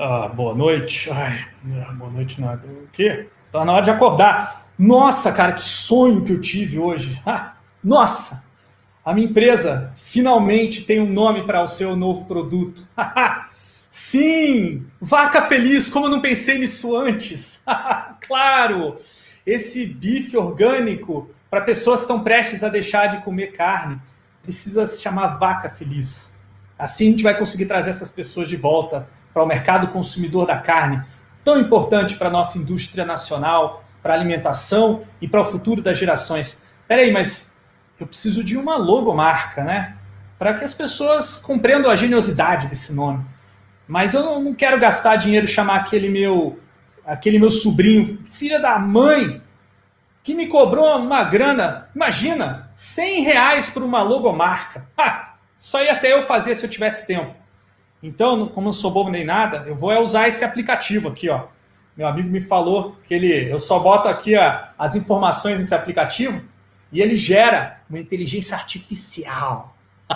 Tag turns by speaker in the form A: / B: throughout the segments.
A: Boa noite. Boa noite nada. O quê? Tá na hora de acordar. Nossa, cara, que sonho que eu tive hoje. Nossa, a minha empresa finalmente tem um nome para o seu novo produto. Sim, Vaca Feliz, como eu não pensei nisso antes? Claro, esse bife orgânico para pessoas que estão prestes a deixar de comer carne precisa se chamar Vaca Feliz. Assim a gente vai conseguir trazer essas pessoas de volta para o mercado consumidor da carne, tão importante para a nossa indústria nacional, para a alimentação e para o futuro das gerações. Peraí, mas eu preciso de uma logomarca, né? Para que as pessoas compreendam a geniosidade desse nome. Mas eu não quero gastar dinheiro e chamar aquele meu sobrinho, filha da mãe, que me cobrou uma grana, imagina, R$ 100 por uma logomarca. Só ia até eu fazer se eu tivesse tempo. Então, como eu não sou bobo nem nada, eu vou usar esse aplicativo aqui, ó. Meu amigo me falou que eu só boto aqui as informações nesse aplicativo e ele gera uma inteligência artificial.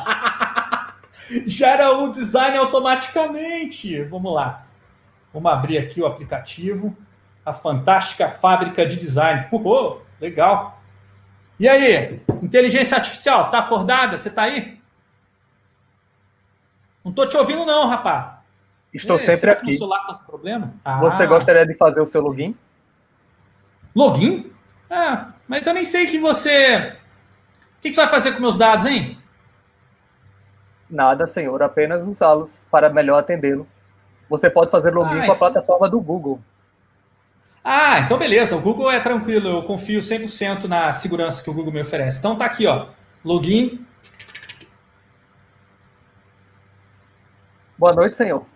A: Gera o design automaticamente. Vamos lá. Vamos abrir aqui o aplicativo. A fantástica fábrica de design. Legal. E aí, inteligência artificial, você tá acordada? Você tá aí? Não tô te ouvindo não, rapaz.
B: Estou sempre aqui.
A: Meu celular tá com problema?
B: Você gostaria de fazer o seu login?
A: Login? Mas eu nem sei que você... O que você vai fazer com meus dados, hein?
B: Nada, senhor. Apenas usá-los para melhor atendê-lo. Você pode fazer login com a plataforma do Google.
A: Então beleza. O Google é tranquilo. Eu confio 100% na segurança que o Google me oferece. Então tá aqui, ó. Login.
B: Boa noite, senhor.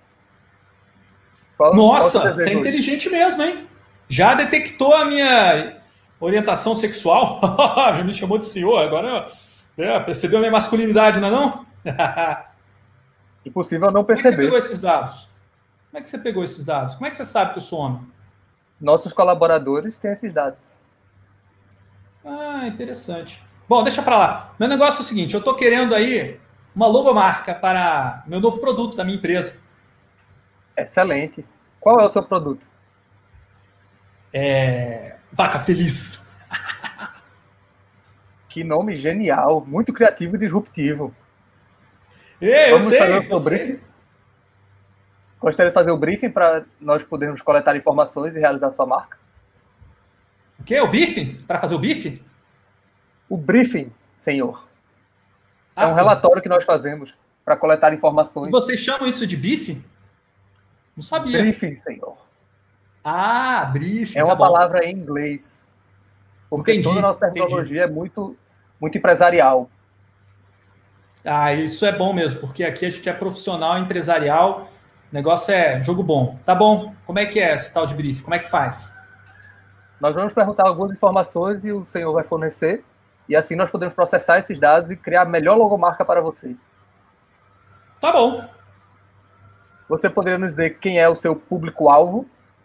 A: Nossa, você é inteligente mesmo, hein? Já detectou a minha orientação sexual? Já me chamou de senhor, agora percebeu a minha masculinidade, não é não?
B: Impossível não perceber.
A: Como é que você pegou esses dados? Como é que você pegou esses dados? Como é que você sabe que eu sou homem?
B: Nossos colaboradores têm esses dados.
A: Interessante. Bom, deixa pra lá. Meu negócio é o seguinte, eu tô querendo aí uma logomarca para meu novo produto da minha empresa.
B: Excelente. Qual é o seu produto?
A: Vaca Feliz.
B: Que nome genial, muito criativo e disruptivo.
A: Eu sei.
B: Gostaria de fazer o briefing para nós podermos coletar informações e realizar sua marca?
A: O quê? O bife? Para fazer o bife?
B: O briefing, senhor. É um relatório que nós fazemos para coletar informações.
A: E vocês chamam isso de bife? Não sabia.
B: Briefing, senhor.
A: Briefing.
B: É uma palavra em inglês. Porque toda a nossa terminologia é muito empresarial.
A: Isso é bom mesmo, porque aqui a gente é profissional, empresarial, o negócio é jogo bom. Tá bom, como é que é esse tal de briefing? Como é que faz?
B: Nós vamos perguntar algumas informações e o senhor vai fornecer, e assim nós podemos processar esses dados e criar a melhor logomarca para você.
A: Tá bom.
B: Você poderia nos dizer quem é o seu público-alvo?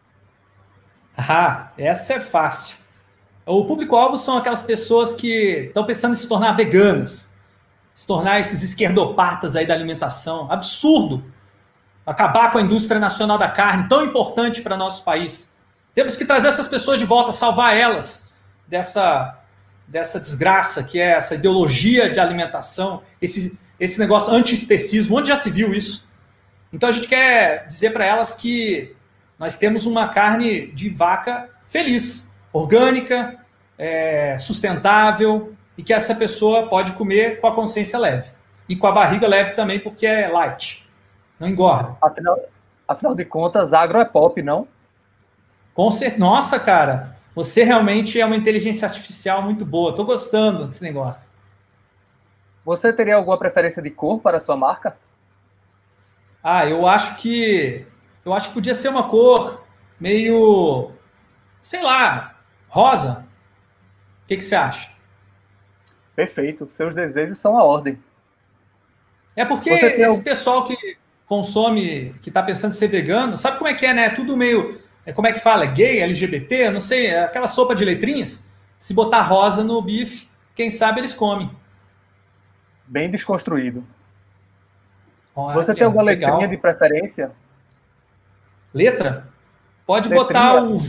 A: Essa é fácil. O público-alvo são aquelas pessoas que estão pensando em se tornar veganas, se tornar esses esquerdopatas aí da alimentação. Absurdo! Acabar com a indústria nacional da carne, tão importante para nosso país. Temos que trazer essas pessoas de volta, salvar elas dessa desgraça que é essa ideologia de alimentação, esse negócio anti-especismo. Onde já se viu isso? Então a gente quer dizer para elas que nós temos uma carne de vaca feliz, orgânica, sustentável, e que essa pessoa pode comer com a consciência leve. E com a barriga leve também, porque é light. Não engorda.
B: Afinal de contas, agro é pop, não?
A: Nossa, cara, você realmente é uma inteligência artificial muito boa. Estou gostando desse negócio.
B: Você teria alguma preferência de cor para a sua marca?
A: Eu acho que podia ser uma cor meio, sei lá, rosa. O que você acha?
B: Perfeito. Seus desejos são a ordem.
A: É porque esse pessoal que consome, que está pensando em ser vegano, sabe como é que é, né? Tudo meio, como é que fala? Gay, LGBT, não sei, aquela sopa de letrinhas. Se botar rosa no bife, quem sabe eles comem.
B: Bem desconstruído.
A: Olha,
B: você tem alguma letrinha de preferência?
A: Letra? Pode
B: Letrinha.
A: botar o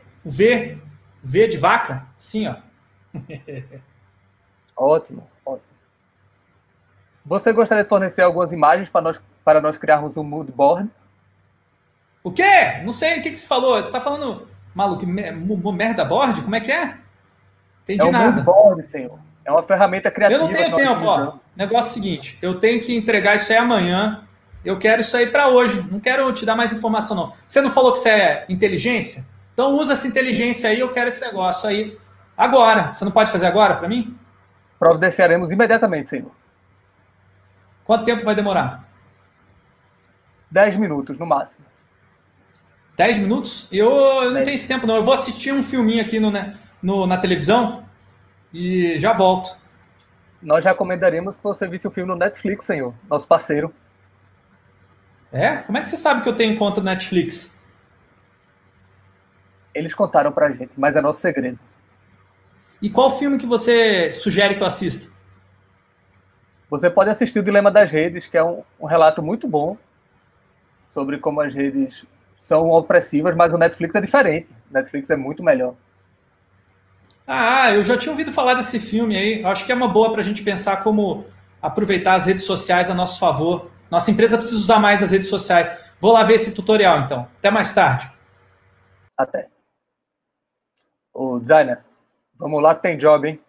A: V de vaca, assim, ó.
B: Ótimo, ótimo. Você gostaria de fornecer algumas imagens para nós criarmos um mood board?
A: O quê? Não sei o que você falou. Você tá falando, maluco, merda board? Como é que é? Entendi
B: É o mood
A: nada.
B: board, senhor. É uma ferramenta criativa.
A: Eu não tenho tempo, ó. Negócio seguinte, eu tenho que entregar isso aí amanhã. Eu quero isso aí para hoje. Não quero te dar mais informação, não. Você não falou que isso é inteligência? Então usa essa inteligência aí, eu quero esse negócio aí agora. Você não pode fazer agora para mim?
B: Providenciaremos imediatamente, senhor.
A: Quanto tempo vai demorar?
B: 10 minutos, no máximo.
A: 10 minutos? Eu não tenho esse tempo, não. Eu vou assistir um filminho aqui na televisão e já volto.
B: Nós recomendaríamos que você visse o filme no Netflix, senhor. Nosso parceiro.
A: É? Como é que você sabe que eu tenho conta no Netflix?
B: Eles contaram pra gente, mas é nosso segredo.
A: E qual filme que você sugere que eu assista?
B: Você pode assistir o Dilema das Redes, que é um relato muito bom sobre como as redes são opressivas, mas o Netflix é diferente. O Netflix é muito melhor.
A: Ah, eu já tinha ouvido falar desse filme aí. Acho que é uma boa para a gente pensar como aproveitar as redes sociais a nosso favor. Nossa empresa precisa usar mais as redes sociais. Vou lá ver esse tutorial, então. Até mais tarde.
B: Até. Ô, designer, vamos lá que tem job, hein?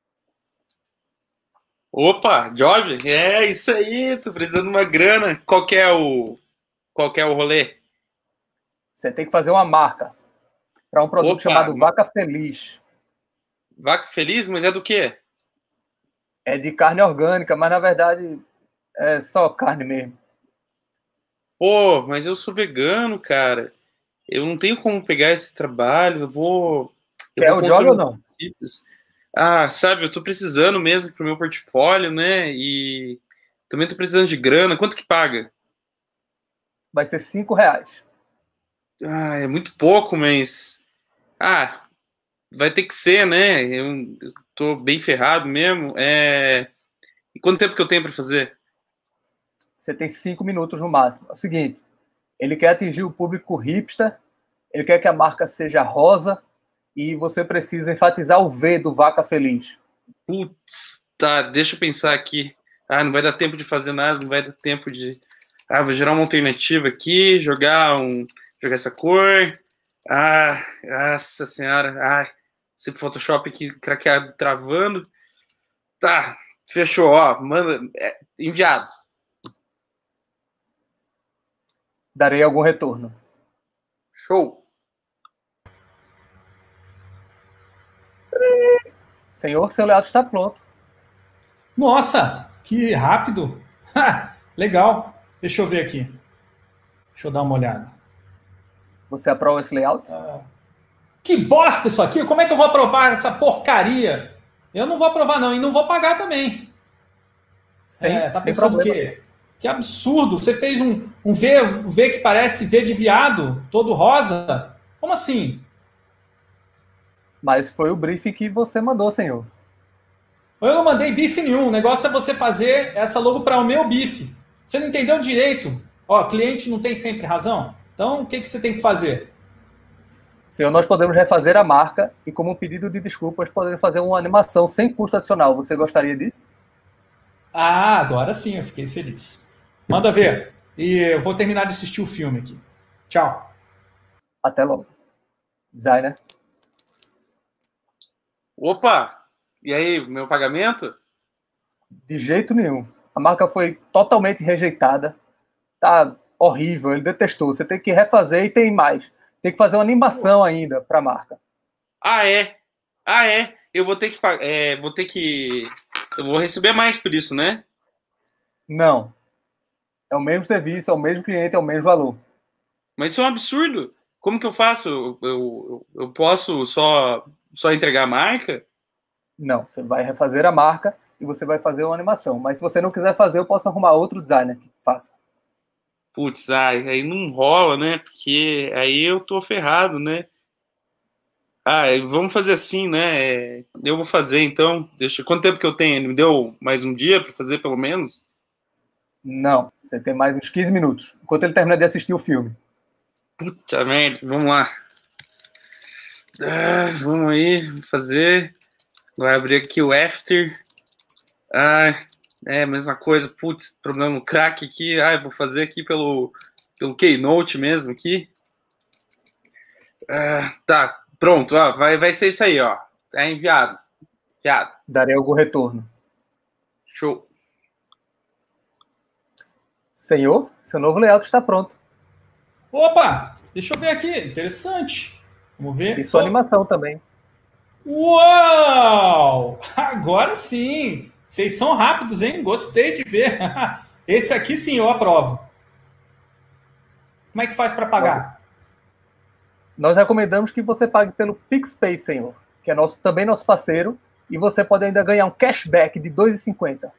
C: Opa, job? É isso aí, tô precisando de uma grana. Qual que é o rolê?
B: Você tem que fazer uma marca para um produto chamado Vaca Feliz.
C: Vaca Feliz? Mas é do quê?
B: É de carne orgânica, mas na verdade é só carne mesmo.
C: Pô, mas eu sou vegano, cara. Eu não tenho como pegar esse trabalho.
B: Quer o job ou não?
C: Ah, sabe, eu tô precisando mesmo pro meu portfólio, né? E também tô precisando de grana. Quanto que paga?
B: Vai ser R$5.
C: Ah, é muito pouco, mas... Ah, vai ter que ser, né? Eu tô bem ferrado mesmo. E quanto tempo que eu tenho para fazer?
B: Você tem 5 minutos no máximo. É o seguinte, ele quer atingir o público hipster, ele quer que a marca seja rosa e você precisa enfatizar o V do Vaca Feliz.
C: Putz, tá, deixa eu pensar aqui. Ah, não vai dar tempo de fazer nada, não vai dar tempo de... Ah, vou gerar uma alternativa aqui, jogar essa cor. Ah, nossa senhora. Ah, esse Photoshop aqui craqueado travando. Tá, fechou, ó, manda, enviado.
B: Darei algum retorno.
C: Show.
B: Senhor, seu layout está pronto.
A: Nossa, que rápido. Legal. Deixa eu ver aqui. Deixa eu dar uma olhada.
B: Você aprova esse layout?
A: Que bosta isso aqui! Como é que eu vou aprovar essa porcaria? Eu não vou aprovar, não. E não vou pagar também. Tá pensando o quê? Que absurdo. Você fez um V que parece V de viado, todo rosa. Como assim?
B: Mas foi o briefing que você mandou, senhor.
A: Eu não mandei bife nenhum. O negócio é você fazer essa logo para o meu bife. Você não entendeu direito. Ó, cliente não tem sempre razão. Então, o que você tem que fazer?
B: Senhor, nós podemos refazer a marca e, como um pedido de desculpas, podemos fazer uma animação sem custo adicional. Você gostaria disso?
A: Ah, agora sim, eu fiquei feliz. Manda ver. E eu vou terminar de assistir o filme aqui. Tchau.
B: Até logo. Designer.
C: Opa! E aí, meu pagamento?
B: De jeito nenhum. A marca foi totalmente rejeitada. Tá horrível, ele detestou. Você tem que refazer e tem mais. Tem que fazer uma animação ainda para a marca.
C: Ah, é? Ah, é? Eu vou ter que pagar. Eu vou receber mais por isso, né?
B: Não. É o mesmo serviço, é o mesmo cliente, é o mesmo valor.
C: Mas isso é um absurdo. Como que eu faço? Eu posso só entregar a marca?
B: Não, você vai refazer a marca e você vai fazer uma animação. Mas se você não quiser fazer, eu posso arrumar outro designer que faça.
C: Putz, aí não rola, né? Porque aí eu tô ferrado, né? Ah, vamos fazer assim, né? Eu vou fazer, então. Quanto tempo que eu tenho? Ele me deu mais um dia para fazer, pelo menos?
B: Não, você tem mais uns 15 minutos, enquanto ele termina de assistir o filme.
C: Puta merda, vamos lá. Vamos aí, fazer. Vai abrir aqui o After. Mesma coisa. Putz, problema no crack aqui. Vou fazer aqui pelo Keynote mesmo aqui. Tá, pronto. Vai ser isso aí, ó. É enviado.
B: Darei algum retorno.
C: Show.
B: Senhor, seu novo layout está pronto.
A: Opa! Deixa eu ver aqui. Interessante. Vamos ver.
B: E sua animação também.
A: Uau! Agora sim! Vocês são rápidos, hein? Gostei de ver. Esse aqui sim eu aprovo. Como é que faz para pagar?
B: Nós recomendamos que você pague pelo PixPay, senhor, que é também nosso parceiro, e você pode ainda ganhar um cashback de R$ 2,50.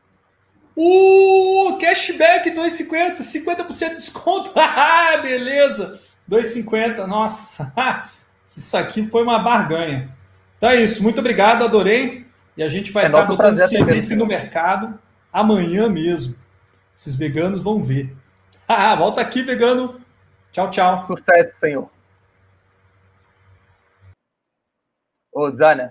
A: Cashback 2,50, 50% de desconto. Beleza. 2,50. Nossa, isso aqui foi uma barganha. Então é isso. Muito obrigado, adorei. E a gente vai estar botando esse bife no mercado amanhã mesmo. Esses veganos vão ver. Volta aqui, vegano. Tchau, tchau.
B: Sucesso, senhor. Ô, designer.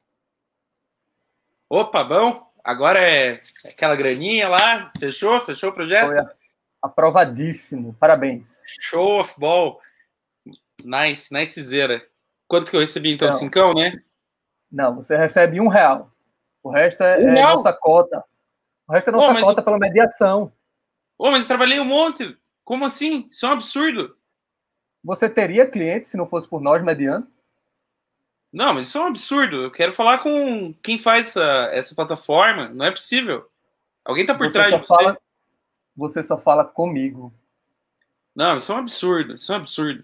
C: Opa, bom. Agora é aquela graninha lá. Fechou o projeto?
B: Foi aprovadíssimo. Parabéns.
C: Show of ball. Nice zera. Quanto que eu recebi então? 5, né?
B: Não, você recebe R$1. O resto é nossa cota. O resto é nossa cota pela mediação.
C: Mas eu trabalhei um monte. Como assim? Isso é um absurdo.
B: Você teria cliente se não fosse por nós mediando?
C: Não, mas isso é um absurdo. Eu quero falar com quem faz essa plataforma. Não é possível. Alguém tá por trás de você.
B: Você só fala comigo.
C: Não, isso é um absurdo. Isso é um absurdo.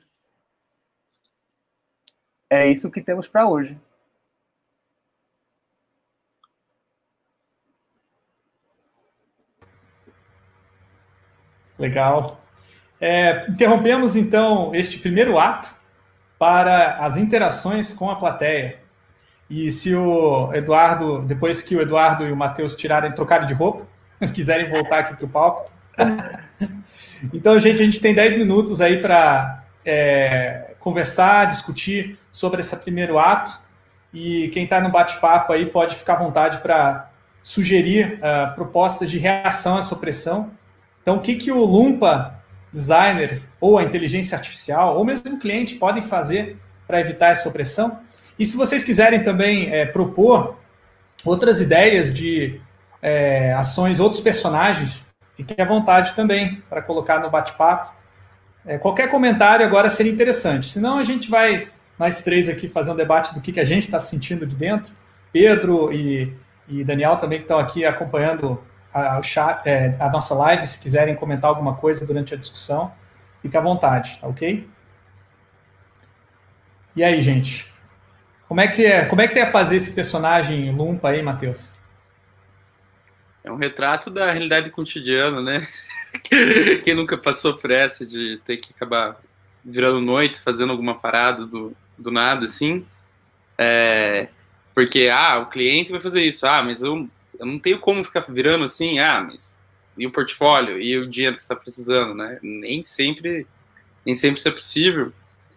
B: É isso que temos para hoje.
A: Legal. Interrompemos, então, este primeiro ato para as interações com a plateia. E se o Eduardo, depois que o Eduardo e o Matheus trocarem de roupa, quiserem voltar aqui para o palco. Então, gente, a gente tem 10 minutos aí para conversar, discutir sobre esse primeiro ato. E quem está no bate-papo aí pode ficar à vontade para sugerir propostas de reação a essa opressão. Então, o que o Lumpa Designer, ou a inteligência artificial, ou mesmo o cliente podem fazer para evitar essa opressão? E se vocês quiserem também propor outras ideias de ações, outros personagens, fiquem à vontade também para colocar no bate-papo. Qualquer comentário agora seria interessante. Senão a gente vai, nós três aqui, fazer um debate do que a gente está sentindo de dentro. Pedro e Daniel também que estão aqui acompanhando a nossa live, se quiserem comentar alguma coisa durante a discussão, fique à vontade, tá ok? E aí, gente? Como é que é fazer esse personagem Lumpa aí, Matheus?
C: É um retrato da realidade cotidiana, né? Quem nunca passou por essa de ter que acabar virando noite, fazendo alguma parada do nada, assim. Porque, o cliente vai fazer isso. Mas eu não tenho como ficar virando assim, mas e o portfólio, e o dinheiro que você está precisando, né? Nem sempre isso é possível.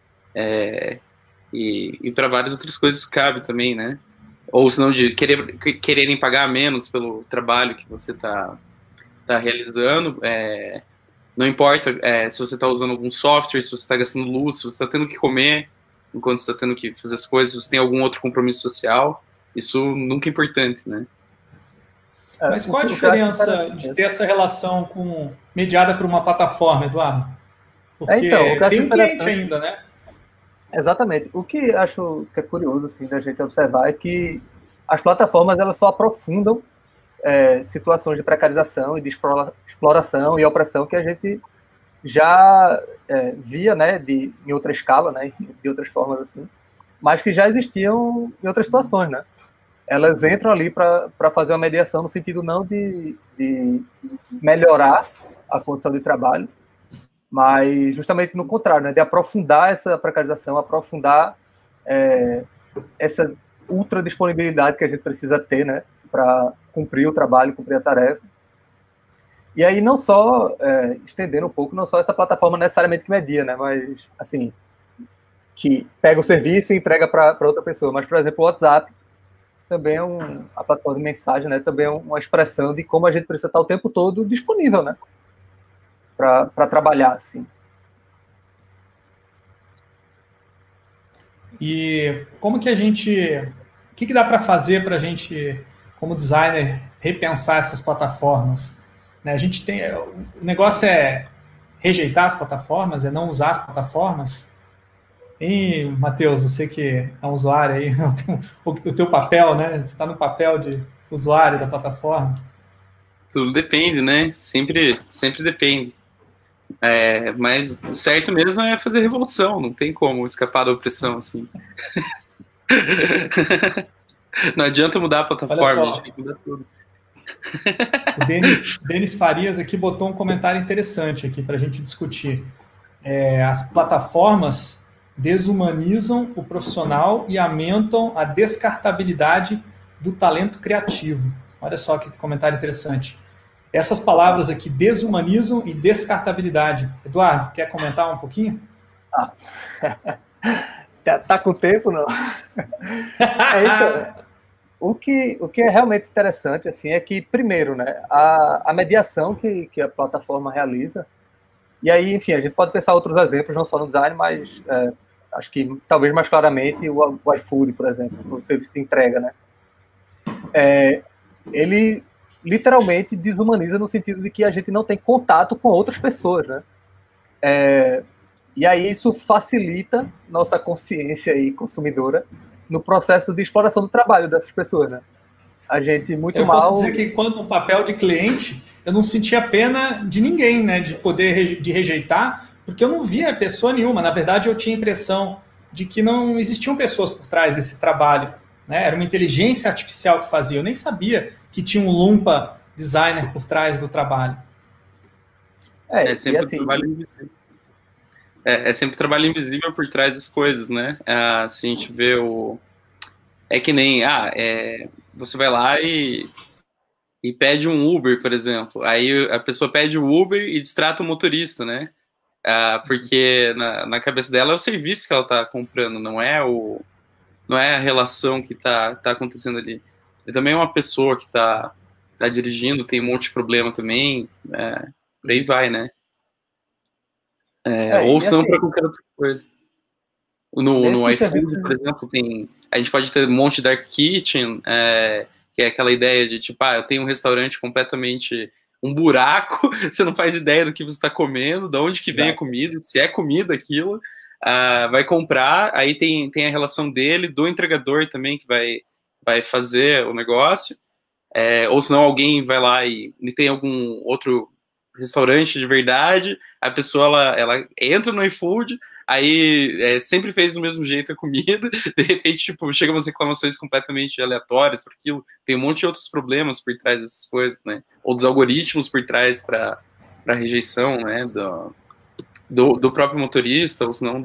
C: E para várias outras coisas cabe também, né? Ou senão de quererem pagar menos pelo trabalho que você está realizando. Não importa se você está usando algum software, se você está gastando luz, se você está tendo que comer enquanto você está tendo que fazer as coisas, se você tem algum outro compromisso social, isso nunca é importante, né?
A: Mas qual a diferença de ter essa relação mediada por uma plataforma, Eduardo? Porque tem um cliente ainda, né?
B: Exatamente. O que acho que é curioso assim, da gente observar é que as plataformas elas só aprofundam situações de precarização e de exploração e opressão que a gente já via, né, em outra escala, né, de outras formas assim, mas que já existiam em outras situações, né? Elas entram ali para fazer uma mediação no sentido não de melhorar a condição de trabalho, mas justamente no contrário, né, de aprofundar essa precarização, aprofundar essa ultra disponibilidade que a gente precisa ter, né, para cumprir o trabalho, cumprir a tarefa. E aí não só, estendendo um pouco, não só essa plataforma necessariamente que media, né? Mas, assim, que pega o serviço e entrega para outra pessoa. Mas, por exemplo, o WhatsApp também é a plataforma de mensagem, né? Também é uma expressão de como a gente precisa estar o tempo todo disponível, né? Para trabalhar, assim.
A: E como que a gente... O que dá para fazer para a gente, como designer, repensar essas plataformas? Né? A gente tem... O negócio é rejeitar as plataformas, é não usar as plataformas. E, Matheus, você que é um usuário aí, o teu papel, né? Você está no papel de usuário da plataforma.
C: Tudo depende, né? Sempre depende. Mas o certo mesmo é fazer revolução, não tem como escapar da opressão, assim. Não adianta mudar a plataforma, a gente tem que mudar tudo.
A: O Denis Farias aqui botou um comentário interessante aqui para a gente discutir. As plataformas desumanizam o profissional e aumentam a descartabilidade do talento criativo. Olha só que comentário interessante. Essas palavras aqui, desumanizam e descartabilidade. Eduardo, quer comentar um pouquinho?
B: Tá com tempo, não? Então, o que é realmente interessante assim, é que, primeiro, né, a mediação que a plataforma realiza, e aí, enfim, a gente pode pensar outros exemplos, não só no design, mas acho que talvez mais claramente o iFood, por exemplo, o serviço de entrega, né? Ele literalmente desumaniza no sentido de que a gente não tem contato com outras pessoas, né? E aí isso facilita nossa consciência aí, consumidora, no processo de exploração do trabalho dessas pessoas, né? A gente
A: eu posso dizer que quando no papel de cliente, eu não sentia pena de ninguém, né? De poder de rejeitar, porque eu não via pessoa nenhuma. Na verdade, eu tinha a impressão de que não existiam pessoas por trás desse trabalho. Né? Era uma inteligência artificial que fazia. Eu nem sabia que tinha um lumpa designer por trás do trabalho.
C: Sempre assim, trabalho invisível. É sempre trabalho invisível por trás das coisas, né? Se a gente vê o... É que nem... você vai lá e pede um Uber, por exemplo. Aí a pessoa pede o Uber e distrata o motorista, né? Porque na cabeça dela é o serviço que ela está comprando, não é a relação que tá acontecendo ali. Ele também é uma pessoa que tá dirigindo, tem um monte de problema também, por aí vai, né? Ou são assim, para qualquer outra coisa. No iFood, por exemplo, a gente pode ter um monte de dark kitchen, que é aquela ideia de, tipo, eu tenho um restaurante completamente... um buraco, você não faz ideia do que você está comendo, de onde que vem a comida, se é comida aquilo... vai comprar, aí tem a relação dele, do entregador também, que vai fazer o negócio, ou senão alguém vai lá e tem algum outro restaurante de verdade, a pessoa ela entra no iFood, aí sempre fez do mesmo jeito a comida, de repente, tipo, chegam umas reclamações completamente aleatórias por aquilo, tem um monte de outros problemas por trás dessas coisas, né, ou dos algoritmos por trás para rejeição, né, do próprio motorista, ou senão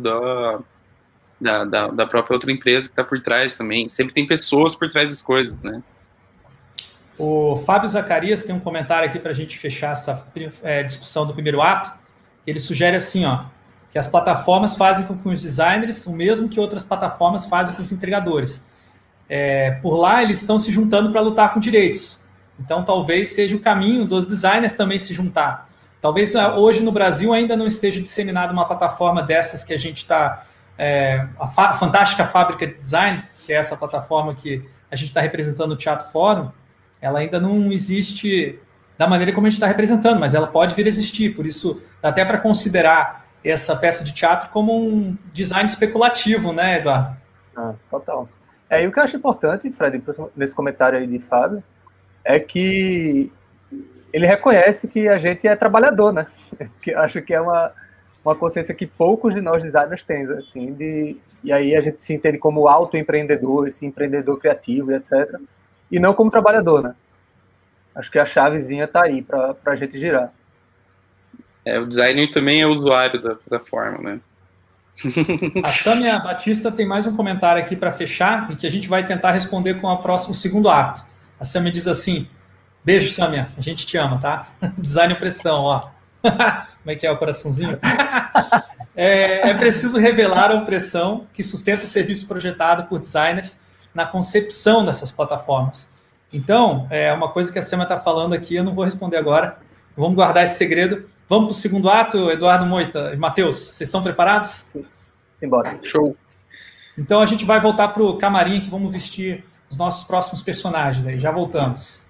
C: da própria outra empresa que está por trás também. Sempre tem pessoas por trás das coisas, né?
A: O Fábio Zacarias tem um comentário aqui para a gente fechar essa discussão do primeiro ato. Ele sugere assim, que as plataformas fazem com os designers o mesmo que outras plataformas fazem com os entregadores. Por lá, eles estão se juntando para lutar com direitos. Então, talvez seja o caminho dos designers também se juntar. Talvez hoje no Brasil ainda não esteja disseminada uma plataforma dessas que a gente está... a Fantástica Fábrica de Design, que é essa plataforma que a gente está representando no Teatro Fórum, ela ainda não existe da maneira como a gente está representando, mas ela pode vir a existir. Por isso, dá até para considerar essa peça de teatro como um design especulativo, né, Eduardo?
B: Total. E o que eu acho importante, Fred, nesse comentário aí de Fábio, é que ele reconhece que a gente é trabalhador, né? Que eu acho que é uma consciência que poucos de nós designers têm, assim, e aí a gente se entende como autoempreendedor, esse empreendedor criativo, etc. E não como trabalhador, né? Acho que a chavezinha tá aí para a gente girar.
C: O designer também é usuário da plataforma, né?
A: A Sâmia Batista tem mais um comentário aqui para fechar e que a gente vai tentar responder com o segundo ato. A Sâmia diz assim: Beijo, Samia. A gente te ama, tá? Design opressão, ó. Como é que é o coraçãozinho? É preciso revelar a opressão que sustenta o serviço projetado por designers na concepção dessas plataformas. Então, é uma coisa que a Samia está falando aqui, eu não vou responder agora. Vamos guardar esse segredo. Vamos para o segundo ato, Eduardo Moita e Matheus, vocês estão preparados?
B: Sim. Simbora.
C: Show.
A: Então a gente vai voltar para o camarim que vamos vestir os nossos próximos personagens aí. Já voltamos.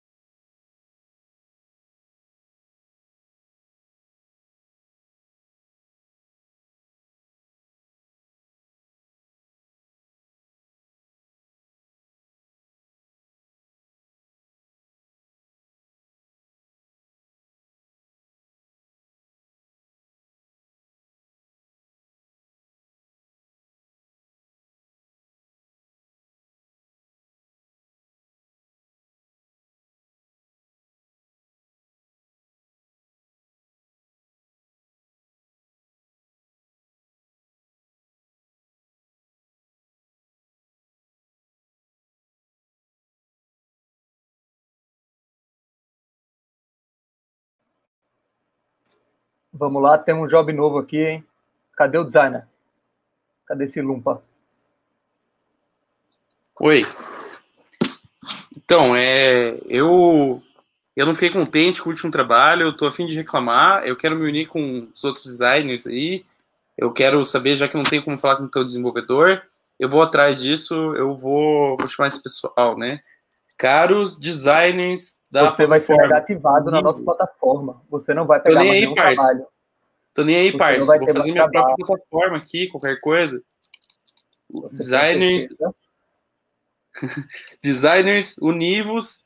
B: Vamos lá, tem um job novo aqui, hein? Cadê o designer? Cadê esse Lumpa?
C: Oi. Então, eu não fiquei contente com o último trabalho, eu tô a fim de reclamar, eu quero me unir com os outros designers aí, eu quero saber, já que não tem como falar com o teu desenvolvedor, eu vou atrás disso, eu vou chamar esse pessoal, né? Caros designers da
B: Você vai ser negativado na nossa plataforma. Você não vai pegar mais nenhum trabalho.
C: Tô nem aí, parça. Vou fazer minha própria plataforma aqui, qualquer coisa. Designers univos.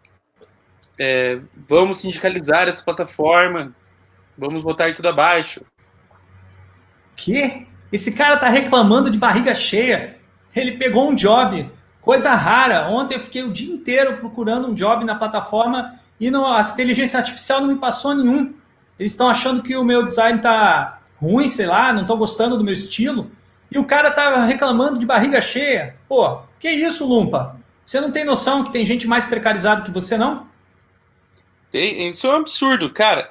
C: Vamos sindicalizar essa plataforma. Vamos botar tudo abaixo.
A: Que? Esse cara tá reclamando de barriga cheia. Ele pegou um job. Coisa rara. Ontem eu fiquei o dia inteiro procurando um job na plataforma e a inteligência artificial não me passou nenhum. Eles estão achando que o meu design tá ruim, sei lá, não estão gostando do meu estilo. E o cara tá reclamando de barriga cheia. Pô, que isso, Lumpa? Você não tem noção que tem gente mais precarizada que você, não?
C: Isso é um absurdo, cara.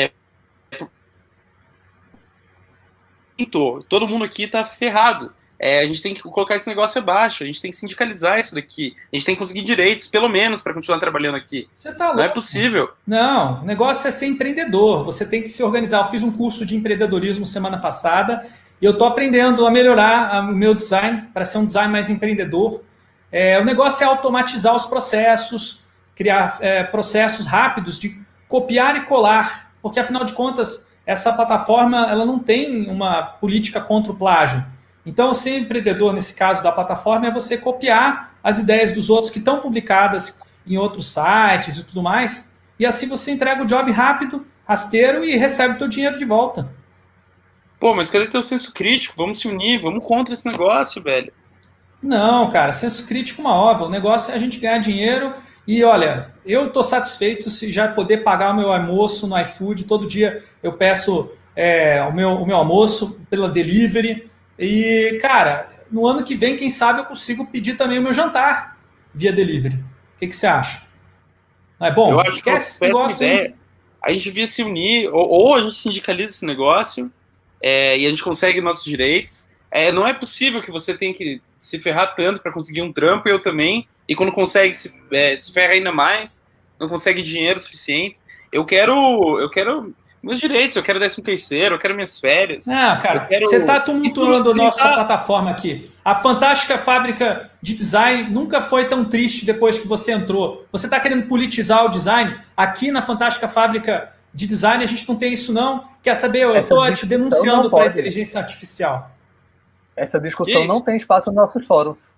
C: Todo mundo aqui tá ferrado. A gente tem que colocar esse negócio abaixo, a gente tem que sindicalizar isso daqui, a gente tem que conseguir direitos, pelo menos, para continuar trabalhando aqui.
A: Você tá louco.
C: Não é possível.
A: Não, o negócio é ser empreendedor, você tem que se organizar. Eu fiz um curso de empreendedorismo semana passada e eu tô aprendendo a melhorar o meu design para ser um design mais empreendedor. O negócio é automatizar os processos, criar processos rápidos de copiar e colar, porque afinal de contas, essa plataforma ela não tem uma política contra o plágio. Então, ser empreendedor, nesse caso da plataforma, é você copiar as ideias dos outros que estão publicadas em outros sites e tudo mais, e assim você entrega o job rápido, rasteiro e recebe o teu dinheiro de volta.
C: Pô, mas cadê teu senso crítico? Vamos se unir, vamos contra esse negócio, velho.
A: Não, cara, senso crítico uma obra. O negócio é a gente ganhar dinheiro e, olha, eu estou satisfeito se já poder pagar o meu almoço no iFood. Todo dia eu peço o meu almoço pela delivery. E, cara, no ano que vem, quem sabe eu consigo pedir também o meu jantar via delivery. O que você acha? Não é bom?
C: Eu acho
A: esquece esse negócio aí.
C: A gente devia se unir, ou a gente sindicaliza esse negócio e a gente consegue nossos direitos. Não é possível que você tenha que se ferrar tanto para conseguir um trampo, eu também, e quando consegue se ferra ainda mais, não consegue dinheiro suficiente. Eu quero meus direitos, eu quero 13º, eu quero minhas férias.
A: Não, cara, você está tumultuando a nossa plataforma aqui. A fantástica fábrica de design nunca foi tão triste depois que você entrou. Você está querendo politizar o design? Aqui na fantástica fábrica de design a gente não tem isso, não. Quer saber? Eu estou te denunciando para a inteligência artificial.
B: Essa discussão não tem espaço nos nossos fóruns.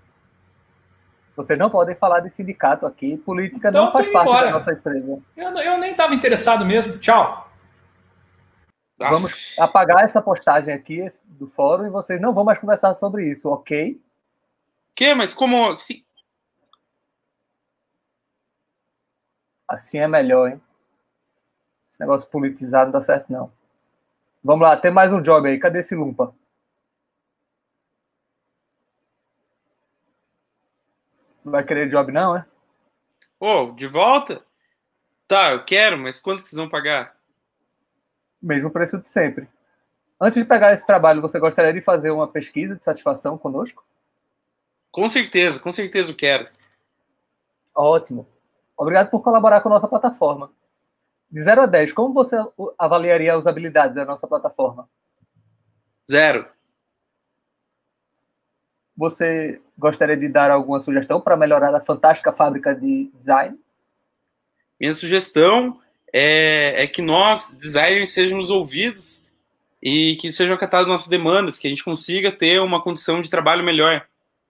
B: Vocês não podem falar de sindicato aqui. Política então, não faz parte da nossa empresa.
A: Eu nem estava interessado mesmo. Tchau.
B: Vamos apagar essa postagem aqui do fórum e vocês não vão mais conversar sobre isso, ok?
C: Mas como...
B: Assim é melhor, hein? Esse negócio politizado não dá certo, não. Vamos lá, tem mais um job aí. Cadê esse Lumpa? Não vai querer job, não, é?
C: De volta? Tá, eu quero, mas quanto que vocês vão pagar?
B: Mesmo preço de sempre. Antes de pegar esse trabalho, você gostaria de fazer uma pesquisa de satisfação conosco?
C: Com certeza eu quero.
B: Ótimo. Obrigado por colaborar com a nossa plataforma. De 0 a 10, como você avaliaria a usabilidade da nossa plataforma?
C: 0.
B: Você gostaria de dar alguma sugestão para melhorar a fantástica fábrica de design?
C: Minha sugestão é que nós, designers, sejamos ouvidos e que sejam acatadas nossas demandas, que a gente consiga ter uma condição de trabalho melhor.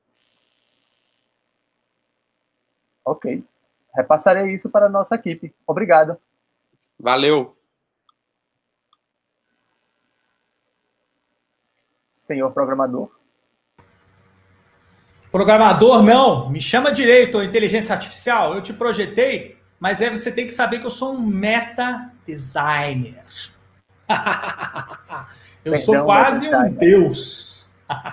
B: Ok. Repassarei isso para a nossa equipe. Obrigado.
C: Valeu.
B: Senhor programador.
A: Programador não, me chama direito, inteligência artificial. Eu te projetei, mas você tem que saber que eu sou um meta designer. Eu sou quase um deus.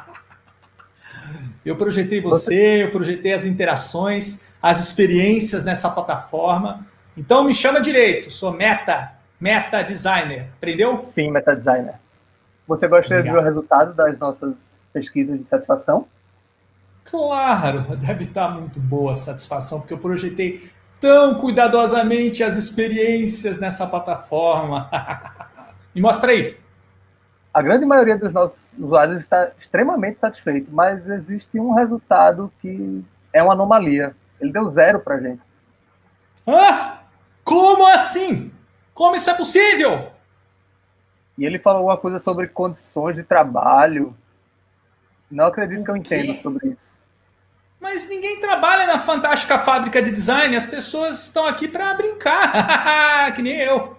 A: Eu projetei você, eu projetei as interações, as experiências nessa plataforma. Então me chama direito, sou meta designer. Aprendeu?
B: Sim, meta designer. Você gostaria de ver o resultado das nossas pesquisas de satisfação?
A: Claro, deve estar muito boa a satisfação, porque eu projetei tão cuidadosamente as experiências nessa plataforma. Me mostra aí.
B: A grande maioria dos nossos usuários está extremamente satisfeito, mas existe um resultado que é uma anomalia. Ele deu 0 para a gente.
A: Ah, como assim? Como isso é possível?
B: E ele falou uma coisa sobre condições de trabalho. Não acredito que eu entenda sobre isso.
A: Mas ninguém trabalha na fantástica fábrica de design. As pessoas estão aqui para brincar, que nem eu.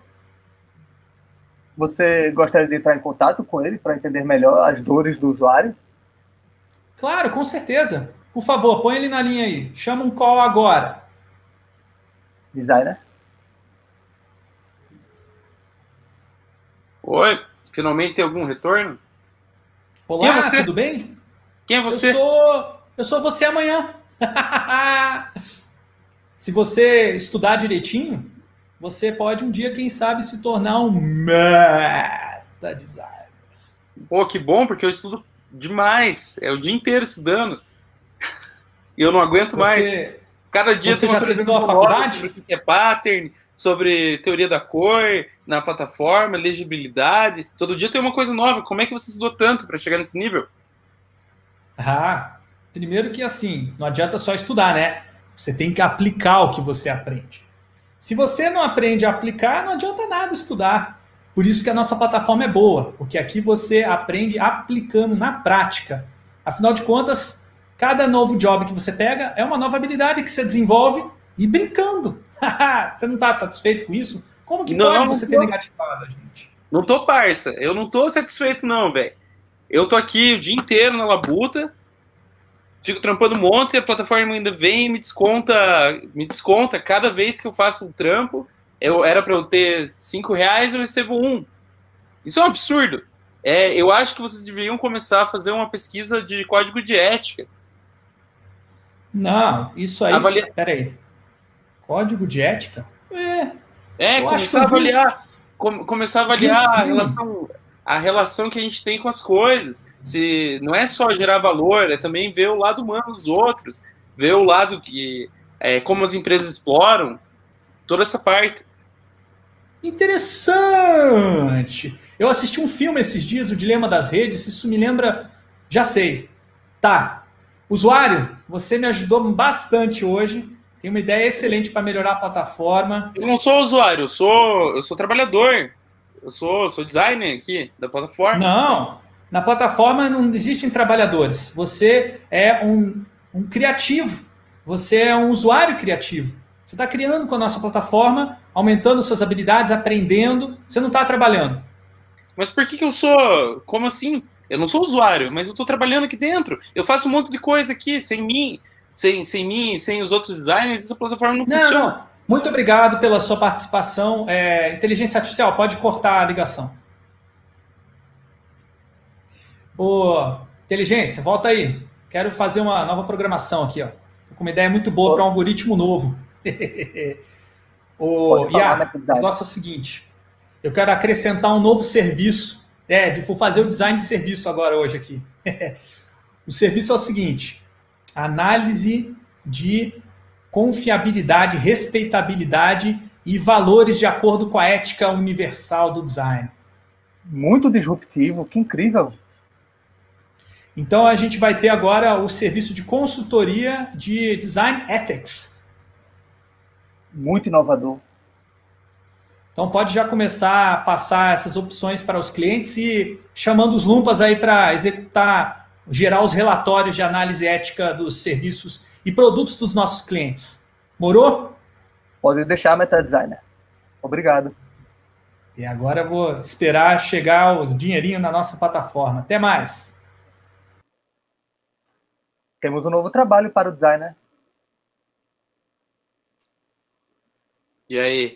B: Você gostaria de entrar em contato com ele para entender melhor as dores do usuário?
A: Claro, com certeza. Por favor, põe ele na linha aí. Chama um call agora.
B: Designer?
C: Oi, finalmente tem algum retorno?
A: Olá,
C: Quem é você?
A: Tudo bem?
C: Quem é você?
A: Eu sou você amanhã. Se você estudar direitinho, você pode um dia, quem sabe, se tornar um meta designer.
C: Pô, que bom, porque eu estudo demais. É o dia inteiro estudando. E eu não aguento mais. Cada dia
A: você
C: tem
A: já terminou a faculdade?
C: Sobre o que é pattern, sobre teoria da cor na plataforma, legibilidade. Todo dia tem uma coisa nova. Como é que você estudou tanto para chegar nesse nível?
A: Primeiro que assim, não adianta só estudar, né? Você tem que aplicar o que você aprende. Se você não aprende a aplicar, não adianta nada estudar. Por isso que a nossa plataforma é boa, porque aqui você aprende aplicando na prática. Afinal de contas, cada novo job que você pega é uma nova habilidade que você desenvolve e brincando. Você não está satisfeito com isso? Como que pode você ter negativado a gente?
C: Não tô, parça. Eu não tô satisfeito não, velho. Eu tô aqui o dia inteiro na labuta, fico trampando um monte, a plataforma ainda vem e me desconta cada vez que eu faço um trampo. Era para eu ter R$5, eu recebo 1. Isso é um absurdo. Eu acho que vocês deveriam começar a fazer uma pesquisa de código de ética.
A: Não, isso aí... Peraí. Código de ética?
C: Começar a avaliar a relação que a gente tem com as coisas. Se não é só gerar valor, é também ver o lado humano dos outros, ver o lado que como as empresas exploram, toda essa parte.
A: Interessante! Eu assisti um filme esses dias, O Dilema das Redes, isso me lembra... Já sei. Tá. Usuário, você me ajudou bastante hoje. Tem uma ideia excelente para melhorar a plataforma.
C: Eu não sou usuário, eu sou trabalhador. Eu sou designer aqui da plataforma.
A: Não, na plataforma não existem trabalhadores. Você é um criativo. Você é um usuário criativo. Você está criando com a nossa plataforma, aumentando suas habilidades, aprendendo. Você não está trabalhando.
C: Mas por que eu sou... Como assim? Eu não sou usuário, mas eu estou trabalhando aqui dentro. Eu faço um monte de coisa aqui, sem mim, sem os outros designers, essa plataforma não funciona.
A: Não. Muito obrigado pela sua participação. Inteligência Artificial, pode cortar a ligação. Inteligência, volta aí. Quero fazer uma nova programação aqui. Tô com uma ideia muito boa para um algoritmo novo.
B: Pode falar,
A: O negócio é o seguinte, eu quero acrescentar um novo serviço, vou fazer o design de serviço agora hoje aqui. O serviço é o seguinte, análise de confiabilidade, respeitabilidade e valores de acordo com a ética universal do design.
B: Muito disruptivo, que incrível.
A: Então, a gente vai ter agora o serviço de consultoria de Design Ethics.
B: Muito inovador.
A: Então, pode já começar a passar essas opções para os clientes e chamando os lumpas aí para executar, gerar os relatórios de análise ética dos serviços e produtos dos nossos clientes. Morou?
B: Pode deixar, MetaDesigner. Obrigado.
A: E agora eu vou esperar chegar os dinheirinhos na nossa plataforma. Até mais.
B: Temos um novo trabalho para o designer.
C: E aí?